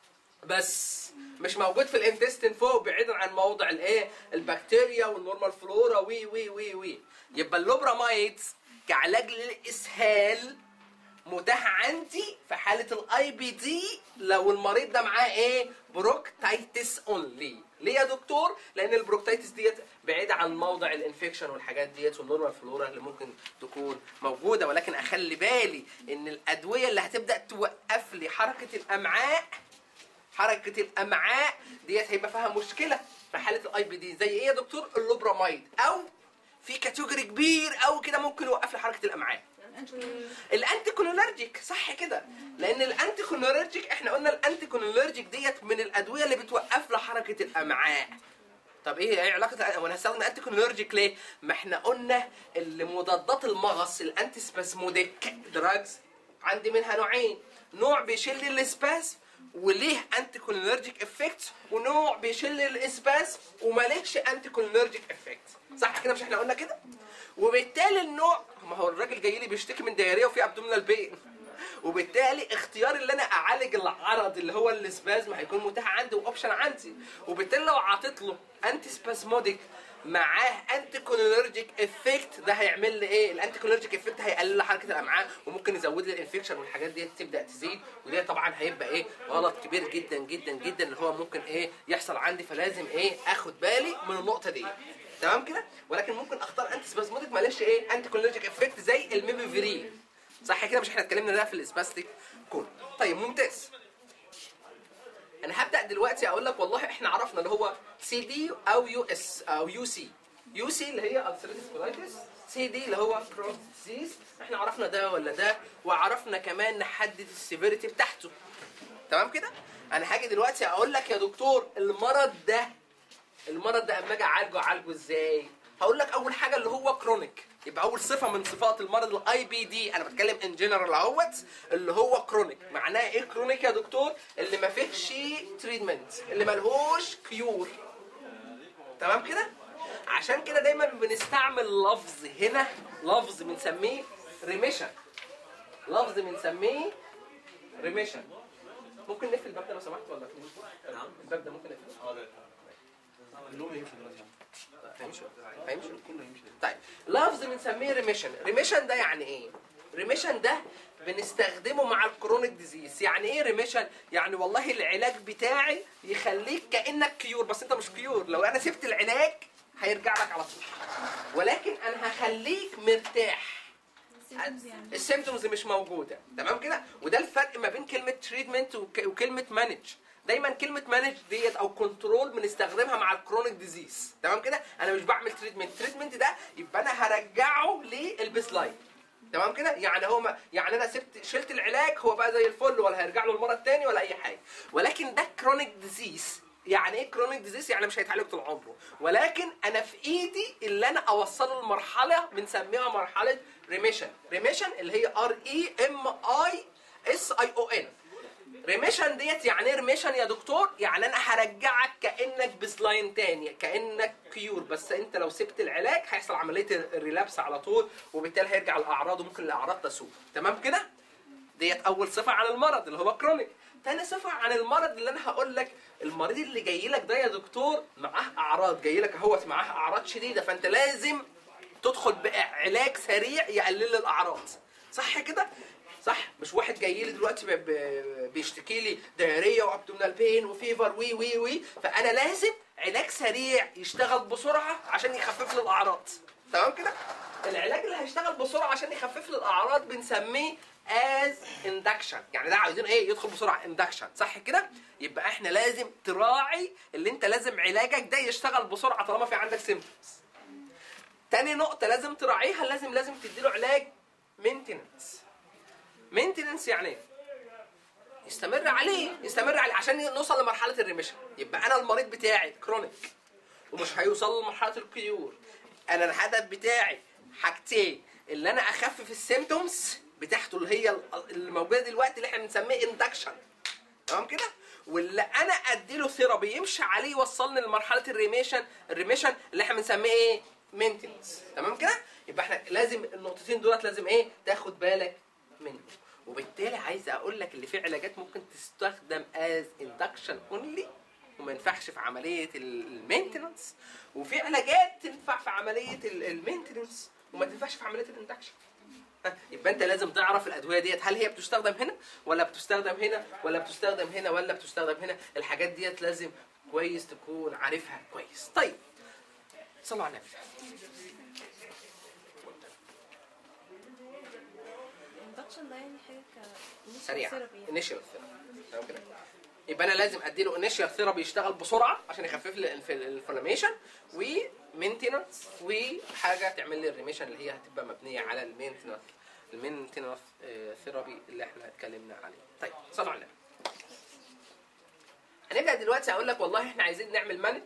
بس، مش موجود في الانتستين فوق بعيدا عن موضع الايه؟ البكتيريا والنورمال فلورا وي وي وي وي. يبقى اللوبراميد كعلاج للاسهال متاح عندي في حاله الاي بي دي لو المريض ده معاه ايه؟ بروكتايتس اونلي. ليه يا دكتور؟ لان البروكتايتس ديت بعيده عن موضع الانفكشن والحاجات ديت والنورمال فلورا اللي ممكن تكون موجوده، ولكن اخلي بالي ان الادويه اللي هتبدا توقف لي حركه الامعاء، حركه الامعاء ديت هيبقى فيها مشكله في حاله الاي بي دي. زي ايه يا دكتور؟ اللوبراميد، او في كاتيجوري كبير قوي كده ممكن يوقف لي حركه الامعاء، الانتي كولينرجيك، صح كده؟ لان الانتي كولينرجيك احنا قلنا الانتي كولينرجيك ديت من الادويه اللي بتوقف له حركه الامعاء. طب ايه ايه علاقه وانا هستخدم انتي كولينرجيك ليه؟ ما احنا قلنا المضادات المغص الانتي سباسموديك دراجز عندي منها نوعين، نوع بيشيل لي الاسباس وليه انتي كولينرجيك افكت، ونوع بيشيل لي الاسباس ومالكش انتي كولينرجيك افكت، صح كده؟ مش احنا قلنا كده؟ وبالتالي النوع، ما هو الراجل جاي لي بيشتكي من دياريه وفي ابدومينال بين، وبالتالي اختيار اللي انا اعالج العرض اللي هو السبازم هيكون متاح عندي واوبشن عندي، وبالتالي لو عطيت له انتي سباسموديك معاه انتي كولينرجيك افكت ده هيعمل لي ايه؟ الانتي كولينرجيك افكت هيقلل حركه الامعاء وممكن يزود لي الانفكشن والحاجات دي تبدا تزيد، وده طبعا هيبقى ايه؟ غلط كبير جدا جدا جدا اللي هو ممكن ايه يحصل عندي، فلازم ايه؟ اخد بالي من النقطه دي. تمام كده؟ ولكن ممكن اختار انتي سباسموديك معلش ايه؟ انتي كولينرجيك افكت زي الميميفيرين، صح كده؟ مش احنا اتكلمنا ده في الاسباستيك كله. طيب ممتاز. انا هبدا دلوقتي اقول لك والله احنا عرفنا اللي هو سي دي او يو اس او يو سي. يو سي اللي هي ulcerative colitis، سي دي اللي هو Crohn's disease. احنا عرفنا ده ولا ده، وعرفنا كمان نحدد السيفيريتي بتاعته. تمام كده؟ انا هاجي دلوقتي اقول لك يا دكتور المرض ده المرض ده اما اجي اعالجه اعالجه ازاي؟ هقول لك اول حاجه اللي هو كرونيك، يبقى اول صفه من صفات المرض الاي بي دي، انا بتكلم ان جنرال اهوت، اللي هو كرونيك. معناه ايه كرونيك يا دكتور؟ اللي ما فيهش تريتمنت، اللي ملهوش كيور. تمام كده؟ عشان كده دايما بنستعمل لفظ هنا، لفظ بنسميه ريميشن، لفظ بنسميه ريميشن. ممكن نقفل الباب ده لو سمحت ولا نعم؟ الباب ده ممكن نقفله؟ اه كلهم يمشوا دلوقتي. هيمشوا هيمشوا كله يمشي. طيب لفظ بنسميه ريميشن. ريميشن ده يعني ايه؟ ريميشن ده بنستخدمه مع الكرونيك ديزيز. يعني ايه ريميشن؟ يعني والله العلاج بتاعي يخليك كانك كيور، بس انت مش كيور. لو انا سبت العلاج هيرجع لك على طول، ولكن انا هخليك مرتاح، السيمتومز مش موجوده. تمام كده؟ وده الفرق ما بين كلمه تريتمنت وكلمه مانج. دايما كلمه مانج ديت او كنترول بنستخدمها مع الكرونيك ديزيز. تمام كده؟ انا مش بعمل تريتمنت، تريتمنت ده يبقى انا هرجعه للبيس لاين. تمام كده؟ يعني هو ما يعني انا سبت شلت العلاج هو بقى زي الفل، ولا هيرجع له المره الثانيه ولا اي حاجه. ولكن ده كرونيك ديزيز. يعني ايه كرونيك ديزيز؟ يعني مش هيتعالج طول عمره، ولكن انا في ايدي اللي انا اوصله لمرحله بنسميها مرحله ريميشن. ريميشن اللي هي ار اي ام اي اس اي او ان. ريميشن ديت يعني ايه ريميشن يا دكتور؟ يعني انا هرجعك كانك بسلاين تاني، كانك كيور، بس انت لو سبت العلاج هيحصل عمليه الريلابس على طول، وبالتالي هيرجع الاعراض وممكن الاعراض تسوء. تمام كده؟ ديت اول صفه عن المرض اللي هو كرونيك. تاني صفه عن المرض اللي انا هقول لك، المريض اللي جاي لك ده يا دكتور معاه اعراض، جاي لك اهوت معاه اعراض شديده، فانت لازم تدخل بعلاج سريع يقلل الاعراض. صح كده؟ صح؟ مش واحد جاي لي دلوقتي بيشتكي لي دايريه وابدومينال بين وفيفر وي وي وي، فانا لازم علاج سريع يشتغل بسرعه عشان يخفف لي الاعراض. تمام كده؟ العلاج اللي هيشتغل بسرعه عشان يخفف لي الاعراض بنسميه از اندكشن. يعني ده عايزين ايه؟ يدخل بسرعه، اندكشن. صح كده؟ يبقى احنا لازم تراعي اللي انت لازم علاجك ده يشتغل بسرعه طالما في عندك سيمبتومز. تاني نقطه لازم تراعيها، لازم لازم تديله علاج مينتيننس. مينتيننس يعني ايه؟ يستمر عليه، يستمر عليه عشان نوصل لمرحله الريميشن. يبقى انا المريض بتاعي كرونيك ومش هيوصل لمرحله الكيور. انا الهدف بتاعي حاجتين، اللي انا اخفف السيمتومز بتاعته اللي هي اللي موجوده دلوقتي اللي احنا بنسميه اندكشن. تمام كده؟ واللي انا اديله ثيرابي يمشي عليه يوصلني لمرحله الريميشن. الريميشن اللي احنا بنسميه ايه؟ مينتيننس. تمام كده؟ يبقى احنا لازم النقطتين دولت لازم ايه؟ تاخد بالك منه. وبالتالي عايز اقول لك اللي في علاجات ممكن تستخدم از اندكشن اونلي وما ينفعش في عمليه المينتيننس، وفي علاجات تنفع في عمليه المينتيننس وما تنفعش في عمليه الاندكشن. يبقى انت لازم تعرف الادويه ديت هل هي بتستخدم هنا ولا بتستخدم هنا ولا بتستخدم هنا ولا بتستخدم هنا. الحاجات ديت لازم كويس تكون عارفها كويس. طيب صلوا على النبي. الاندكشن ده يعني حاجه سريعه، ثيرابي. انيشال ثيرابي. تمام كده؟ يبقى انا لازم ادي له انيشال ثيرابي يشتغل بسرعه عشان يخفف لي الانفلاميشن، ومينتيننس، وحاجه تعمل لي الريميشن اللي هي هتبقى مبنيه على المينتيننس المينتيننس ثيرابي اللي احنا اتكلمنا عليه. طيب صلوا على النبي. هنبدا دلوقتي اقول لك والله احنا عايزين نعمل مانج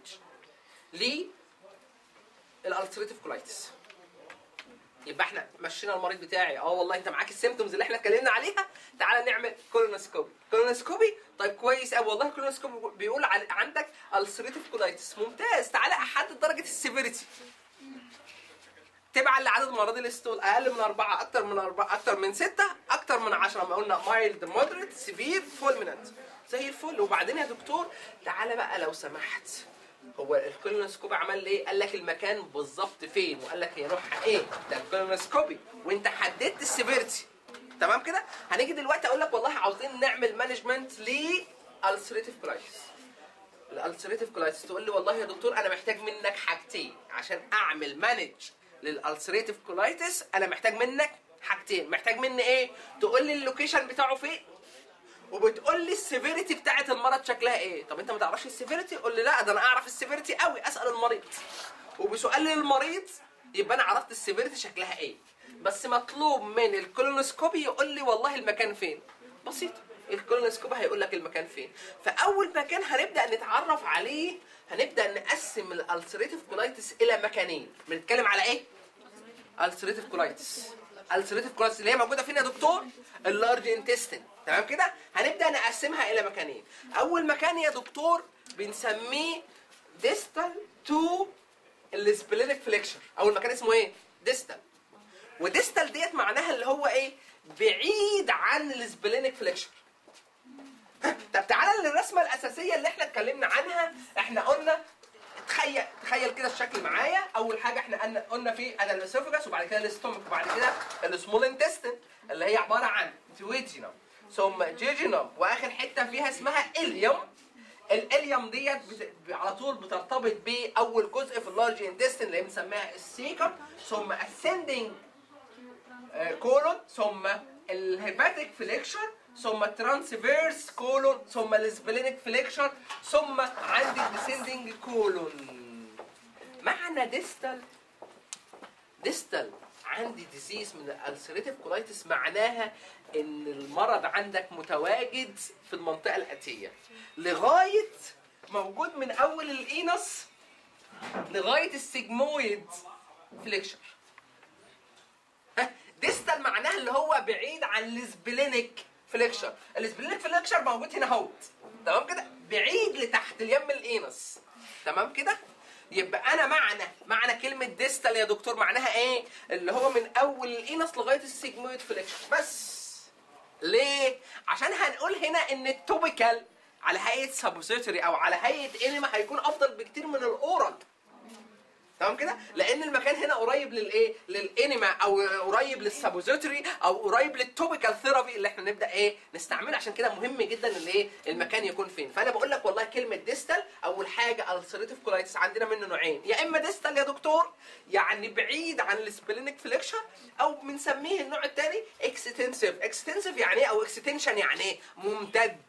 للالتريتيف كولايتس. يبقى احنا مشينا المريض بتاعي، اه والله انت معاك السيمتومز اللي احنا اتكلمنا عليها، تعالى نعمل كولونوسكوبي. كولونوسكوبي طيب كويس قوي والله. الكولونوسكوبي بيقول عندك السريتيف كولايتس، ممتاز. تعالى احدد درجه السيفيريتي تبعا لعدد مرضى الاستول، اقل من اربعه، اكثر من اربعه، اكثر من سته، اكثر من عشره. ما قلنا مايلد، مودريت، سيفير، فولمينانت، زي الفل. وبعدين يا دكتور تعالى بقى لو سمحت، هو الكولونوسكوبي عمل ايه؟ قال لك المكان بالظبط فين، وقال لك هي نوعها ايه؟ ده الكولونوسكوبي، وانت حددت السيفيرتي. تمام كده؟ هنيجي دلوقتي اقول لك والله عاوزين نعمل مانجمنت للالسريتيف كولايتس. الالسريتيف كولايتس تقول لي والله يا دكتور انا محتاج منك حاجتين عشان اعمل مانج للالسريتيف كولايتس. انا محتاج منك حاجتين. محتاج مني ايه؟ تقول لي اللوكيشن بتاعه فين، وبتقول لي السيفيريتي بتاعت المرض شكلها ايه. طب انت ما تعرفش السيفيريتي؟ قول لي لا ده انا اعرف السيفيريتي قوي، اسال المريض. وبسؤال للمريض يبقى انا عرفت السيفيريتي شكلها ايه. بس مطلوب من الكولونوسكوبي يقول لي والله المكان فين. بسيط. الكولونوسكوب هيقول لك المكان فين. فاول مكان هنبدا نتعرف عليه هنبدا نقسم الالسريتيف كولايتس الى مكانين. بنتكلم على ايه؟ السريتيف كولايتس. السريتيف كولايتس اللي هي موجوده فين يا دكتور؟ اللارج انتستين. تمام كده؟ هنبدا نقسمها الى مكانين. اول مكان يا دكتور بنسميه ديستال تو السبلينيك فليكشر. اول مكان اسمه ايه؟ ديستال. وديستال ديت معناها اللي هو ايه؟ بعيد عن السبلينيك فليكشر. طب تعالى للرسمه الاساسيه اللي احنا اتكلمنا عنها. احنا قلنا تخيل تخيل كده الشكل معايا. اول حاجه احنا قلنا قلنا في انا الاسوفجاس وبعد كده الاستومك وبعد كده السمول انتستين اللي هي عباره عن دويجينوم ثم جيجينوم واخر حته فيها اسمها اليوم. الاليوم ديت على طول بترتبط باول جزء في اللارج انتستين اللي بنسميها السيكم ثم ascending كولون ثم الهيباتيك فليكشر ثم الترانسفيرس كولون ثم السبلينيك فليكشر ثم عندي الديسندنج كولون. معنى ديستال ديستال عندي ديزيز من الالسريتيف كولايتس معناها ان المرض عندك متواجد في المنطقه الاتيه لغايه موجود من اول الاينس لغايه السيجمويد فليكشر. ديستال معناها اللي هو بعيد عن السبلينيك فليكشر. السبلينيك فليكشر موجود هنا اهوت. تمام كده؟ بعيد لتحت اليم الانس. تمام كده؟ يبقى انا معنى معنى كلمه ديستال يا دكتور معناها ايه؟ اللي هو من اول الانس لغايه السيجمويد فليكشر بس. ليه؟ عشان هنقول هنا ان التوبيكال على هيئه سابوزيتوري او على هيئه انيما هيكون افضل بكتير من الاورال. تمام كده؟ لان المكان هنا قريب للايه؟ للانيما او قريب للسابوزيتوري او قريب للتوبيكال ثيرابي اللي احنا نبدا ايه؟ نستعمله. عشان كده مهم جدا ان ايه؟ المكان يكون فين. فانا بقول لك والله كلمه ديستال اول حاجه السريتيف كولايتس عندنا منه نوعين، يا اما ديستال يا دكتور يعني بعيد عن السبلينيك فليكشر او بنسميه النوع الثاني اكستنسيف. اكستنسيف يعني ايه؟ او اكستنشن يعني ايه؟ ممتد.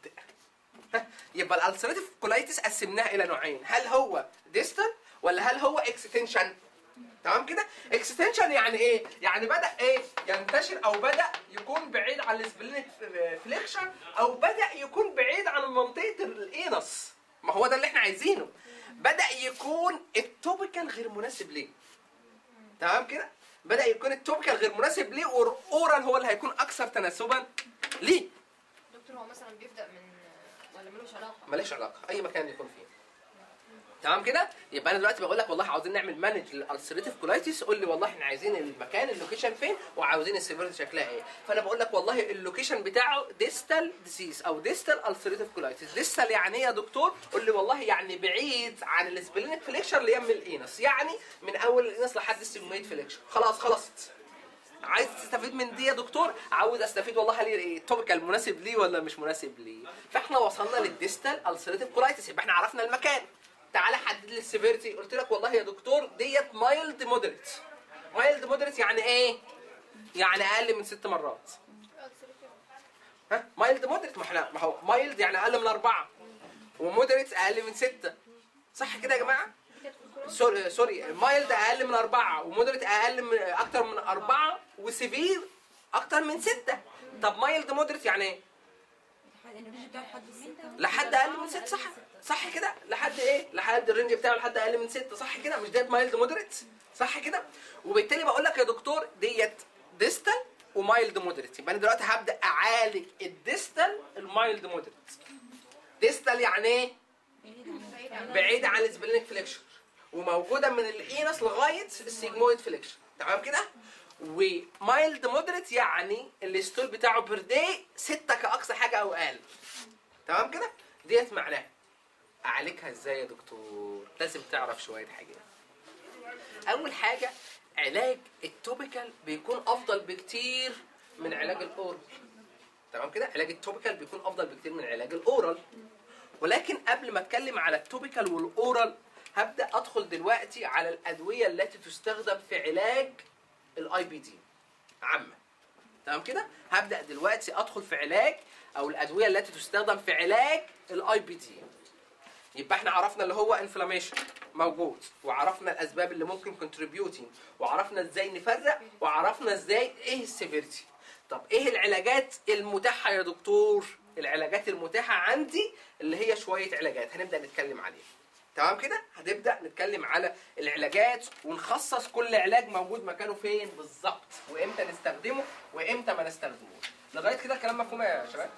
يبقى الالسريتيف كولايتس قسمناها الى نوعين، هل هو ديستال ولا هل هو اكستنشن؟ تمام كده؟ اكستنشن يعني ايه؟ يعني بدا ايه؟ ينتشر او بدا يكون بعيد عن السبلينيك فليكشر او بدا يكون بعيد عن منطقه الانس. ما هو ده اللي احنا عايزينه. بدا يكون التوبيكال غير مناسب ليه. تمام كده؟ بدا يكون التوبيكال غير مناسب ليه والاورال هو اللي هيكون اكثر تناسبا ليه. دكتور هو مثلا بيبدا من ولا ملوش علاقه؟ ماليش علاقه، اي مكان يكون فيه. تمام كده؟ يبقى انا دلوقتي بقول لك والله عاوزين نعمل مانج للالسريتيف كولايتس، قول لي والله احنا عايزين المكان اللوكيشن فين وعاوزين السيفيرتي شكلها ايه. فانا بقول لك والله اللوكيشن بتاعه ديستال ديسيز او ديستال السريتيف كولايتس. ديستال يعني ايه يا دكتور؟ قول لي والله يعني بعيد عن السبلينيك فليكشر ليم الانس، يعني من اول الانس لحد السيجمويد فليكشر. خلاص خلصت. عايز تستفيد من دي يا دكتور؟ عاوز استفيد والله هل التوبيكال مناسب ليه ولا مش مناسب ليه؟ فاحنا وصلنا للديستال السريتيف كولايتس، يبقى احنا عرفنا المكان. تعالى حدد لي السيفيرتي. قلت لك والله يا دكتور ديت مايلد مودريت. مايلد مودريت يعني ايه؟ يعني اقل من ست مرات. ها؟ مايلد مودريت ما احنا ما هو مايلد يعني اقل من اربعه ومودريت اقل من سته. صح كده يا جماعه؟ سوري سوري مايلد اقل من اربعه ومودريت اقل من اكتر من اربعه وسيفير اكتر من سته. طب مايلد مودريت يعني ايه؟ لحد اقل من ستة. صح صح كده؟ لحد ايه؟ لحد الرينج بتاعه لحد اقل من ستة. صح كده؟ مش ديت مايلد مودريت؟ صح كده؟ وبالتالي بقول لك يا دكتور ديت ديستال ومايلد مودريت. يبقى انا دلوقتي هبدا اعالج الديستال المايلد مودريت. ديستال يعني ايه؟ بعيد عن السبلينيك فليكشر وموجوده من الانس لغايه السيجمويد فليكشر. تمام كده؟ ومايلد مودريت يعني الستول بتاعه بير داي ستة كاقصى حاجه او اقل. تمام كده؟ ديت معناها. اعالجها ازاي يا دكتور؟ لازم تعرف شويه حاجات. اول حاجه علاج التوبيكال بيكون افضل بكتير من علاج الاورال. تمام كده؟ علاج التوبيكال بيكون افضل بكتير من علاج الاورال. ولكن قبل ما اتكلم على التوبيكال والاورال هبدا ادخل دلوقتي على الادويه التي تستخدم في علاج الاي بي دي عامه. تمام كده؟ هبدا دلوقتي ادخل في علاج او الادويه التي تستخدم في علاج الاي بي دي. يبقى احنا عرفنا اللي هو انفلاميشن موجود وعرفنا الاسباب اللي ممكن كونتريبيوتنج وعرفنا ازاي نفرق وعرفنا ازاي ايه السيفيرتي. طب ايه العلاجات المتاحه يا دكتور العلاجات المتاحه عندي اللي هي شويه علاجات هنبدا نتكلم عليها. تمام كده؟ هنبدا نتكلم على العلاجات ونخصص كل علاج موجود مكانه فين بالظبط وامتى نستخدمه وامتى ما نستخدموش. لغايه كده الكلام مفهوم يا شباب؟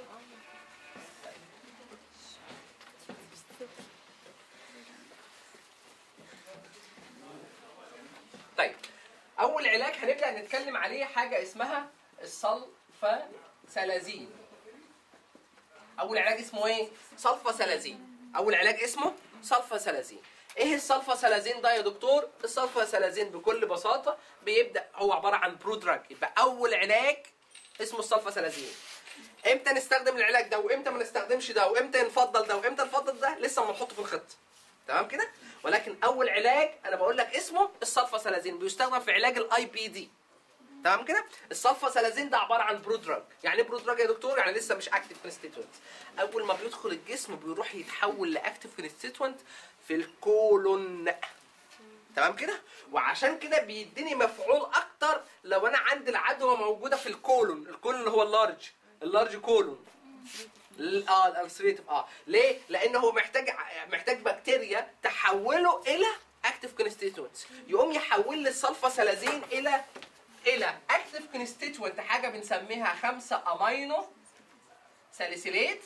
طيب اول علاج هنبدا نتكلم عليه حاجه اسمها السلفاسلازين. اول علاج اسمه ايه؟ سلفاسلازين. اول علاج اسمه سلفاسلازين. ايه السلفاسلازين ده يا دكتور؟ السلفاسلازين بكل بساطه بيبدا هو عباره عن برودراج. يبقى اول علاج اسمه السلفاسلازين. امتى نستخدم العلاج ده وامتى ما نستخدمش ده وامتى نفضل ده وامتى نفضل ده لسه بنحطه في الخطه. تمام كده؟ ولكن اول علاج انا بقول لك اسمه السلفاسلازين، بيستخدم في علاج الاي بي دي. تمام كده؟ السلفاسلازين ده عباره عن برودراج. يعني ايه برودراج يا دكتور؟ يعني لسه مش اكتيف كونستيتوينت. اول ما بيدخل الجسم بيروح يتحول لاكتيف كونستيتوينت في الكولون. تمام كده؟ وعشان كده بيديني مفعول اكتر لو انا عندي العدوى موجوده في الكولون. الكولون اللي هو اللارج اللارج كولون. اه الالسريتيف. اه ليه؟ لان هو محتاج محتاج بكتيريا تحوله الى اكتيف كونستيتوينت. يقوم يحول لي السلفاسلازين الى الى اكتيف كونستيتوينت، حاجه بنسميها خمسة امينو ساليسيليت،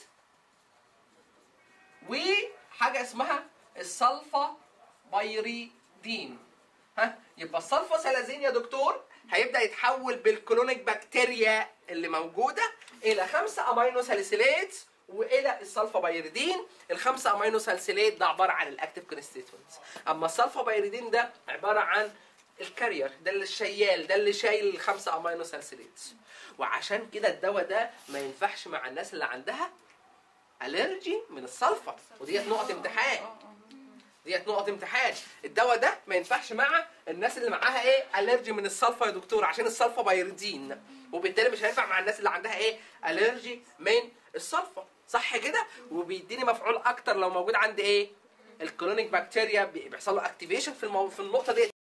وحاجه اسمها السلفا بايريدين. ها يبقى السلفاسلازين يا دكتور هيبدا يتحول بالكلونيك بكتيريا اللي موجوده الى خمسة امينو ساليسيليت والى السلفا بايريدين. الخمسه امينو ساليسيليت ده عباره عن الاكتيف كونستيتوينت، اما السلفا بايريدين ده عباره عن الكارير، ده اللي الشيال، ده اللي شايل الخمسه امينو ساليسيليت. وعشان كده الدواء ده ما ينفعش مع الناس اللي عندها الرجي من السلفا، وديت نقطه امتحان. ديت نقط امتحان. الدواء ده ما ينفعش مع الناس اللي معاها ايه؟ الرجي من السلفا يا دكتور، عشان السلفا بايريدين، وبالتالي مش هينفع مع الناس اللي عندها ايه؟ الرجي من السلفا. صح كده؟ وبيديني مفعول اكتر لو موجود عندي ايه؟ الكلونيك بكتيريا بيحصل له اكتيفيشن في المو... في النقطه دي.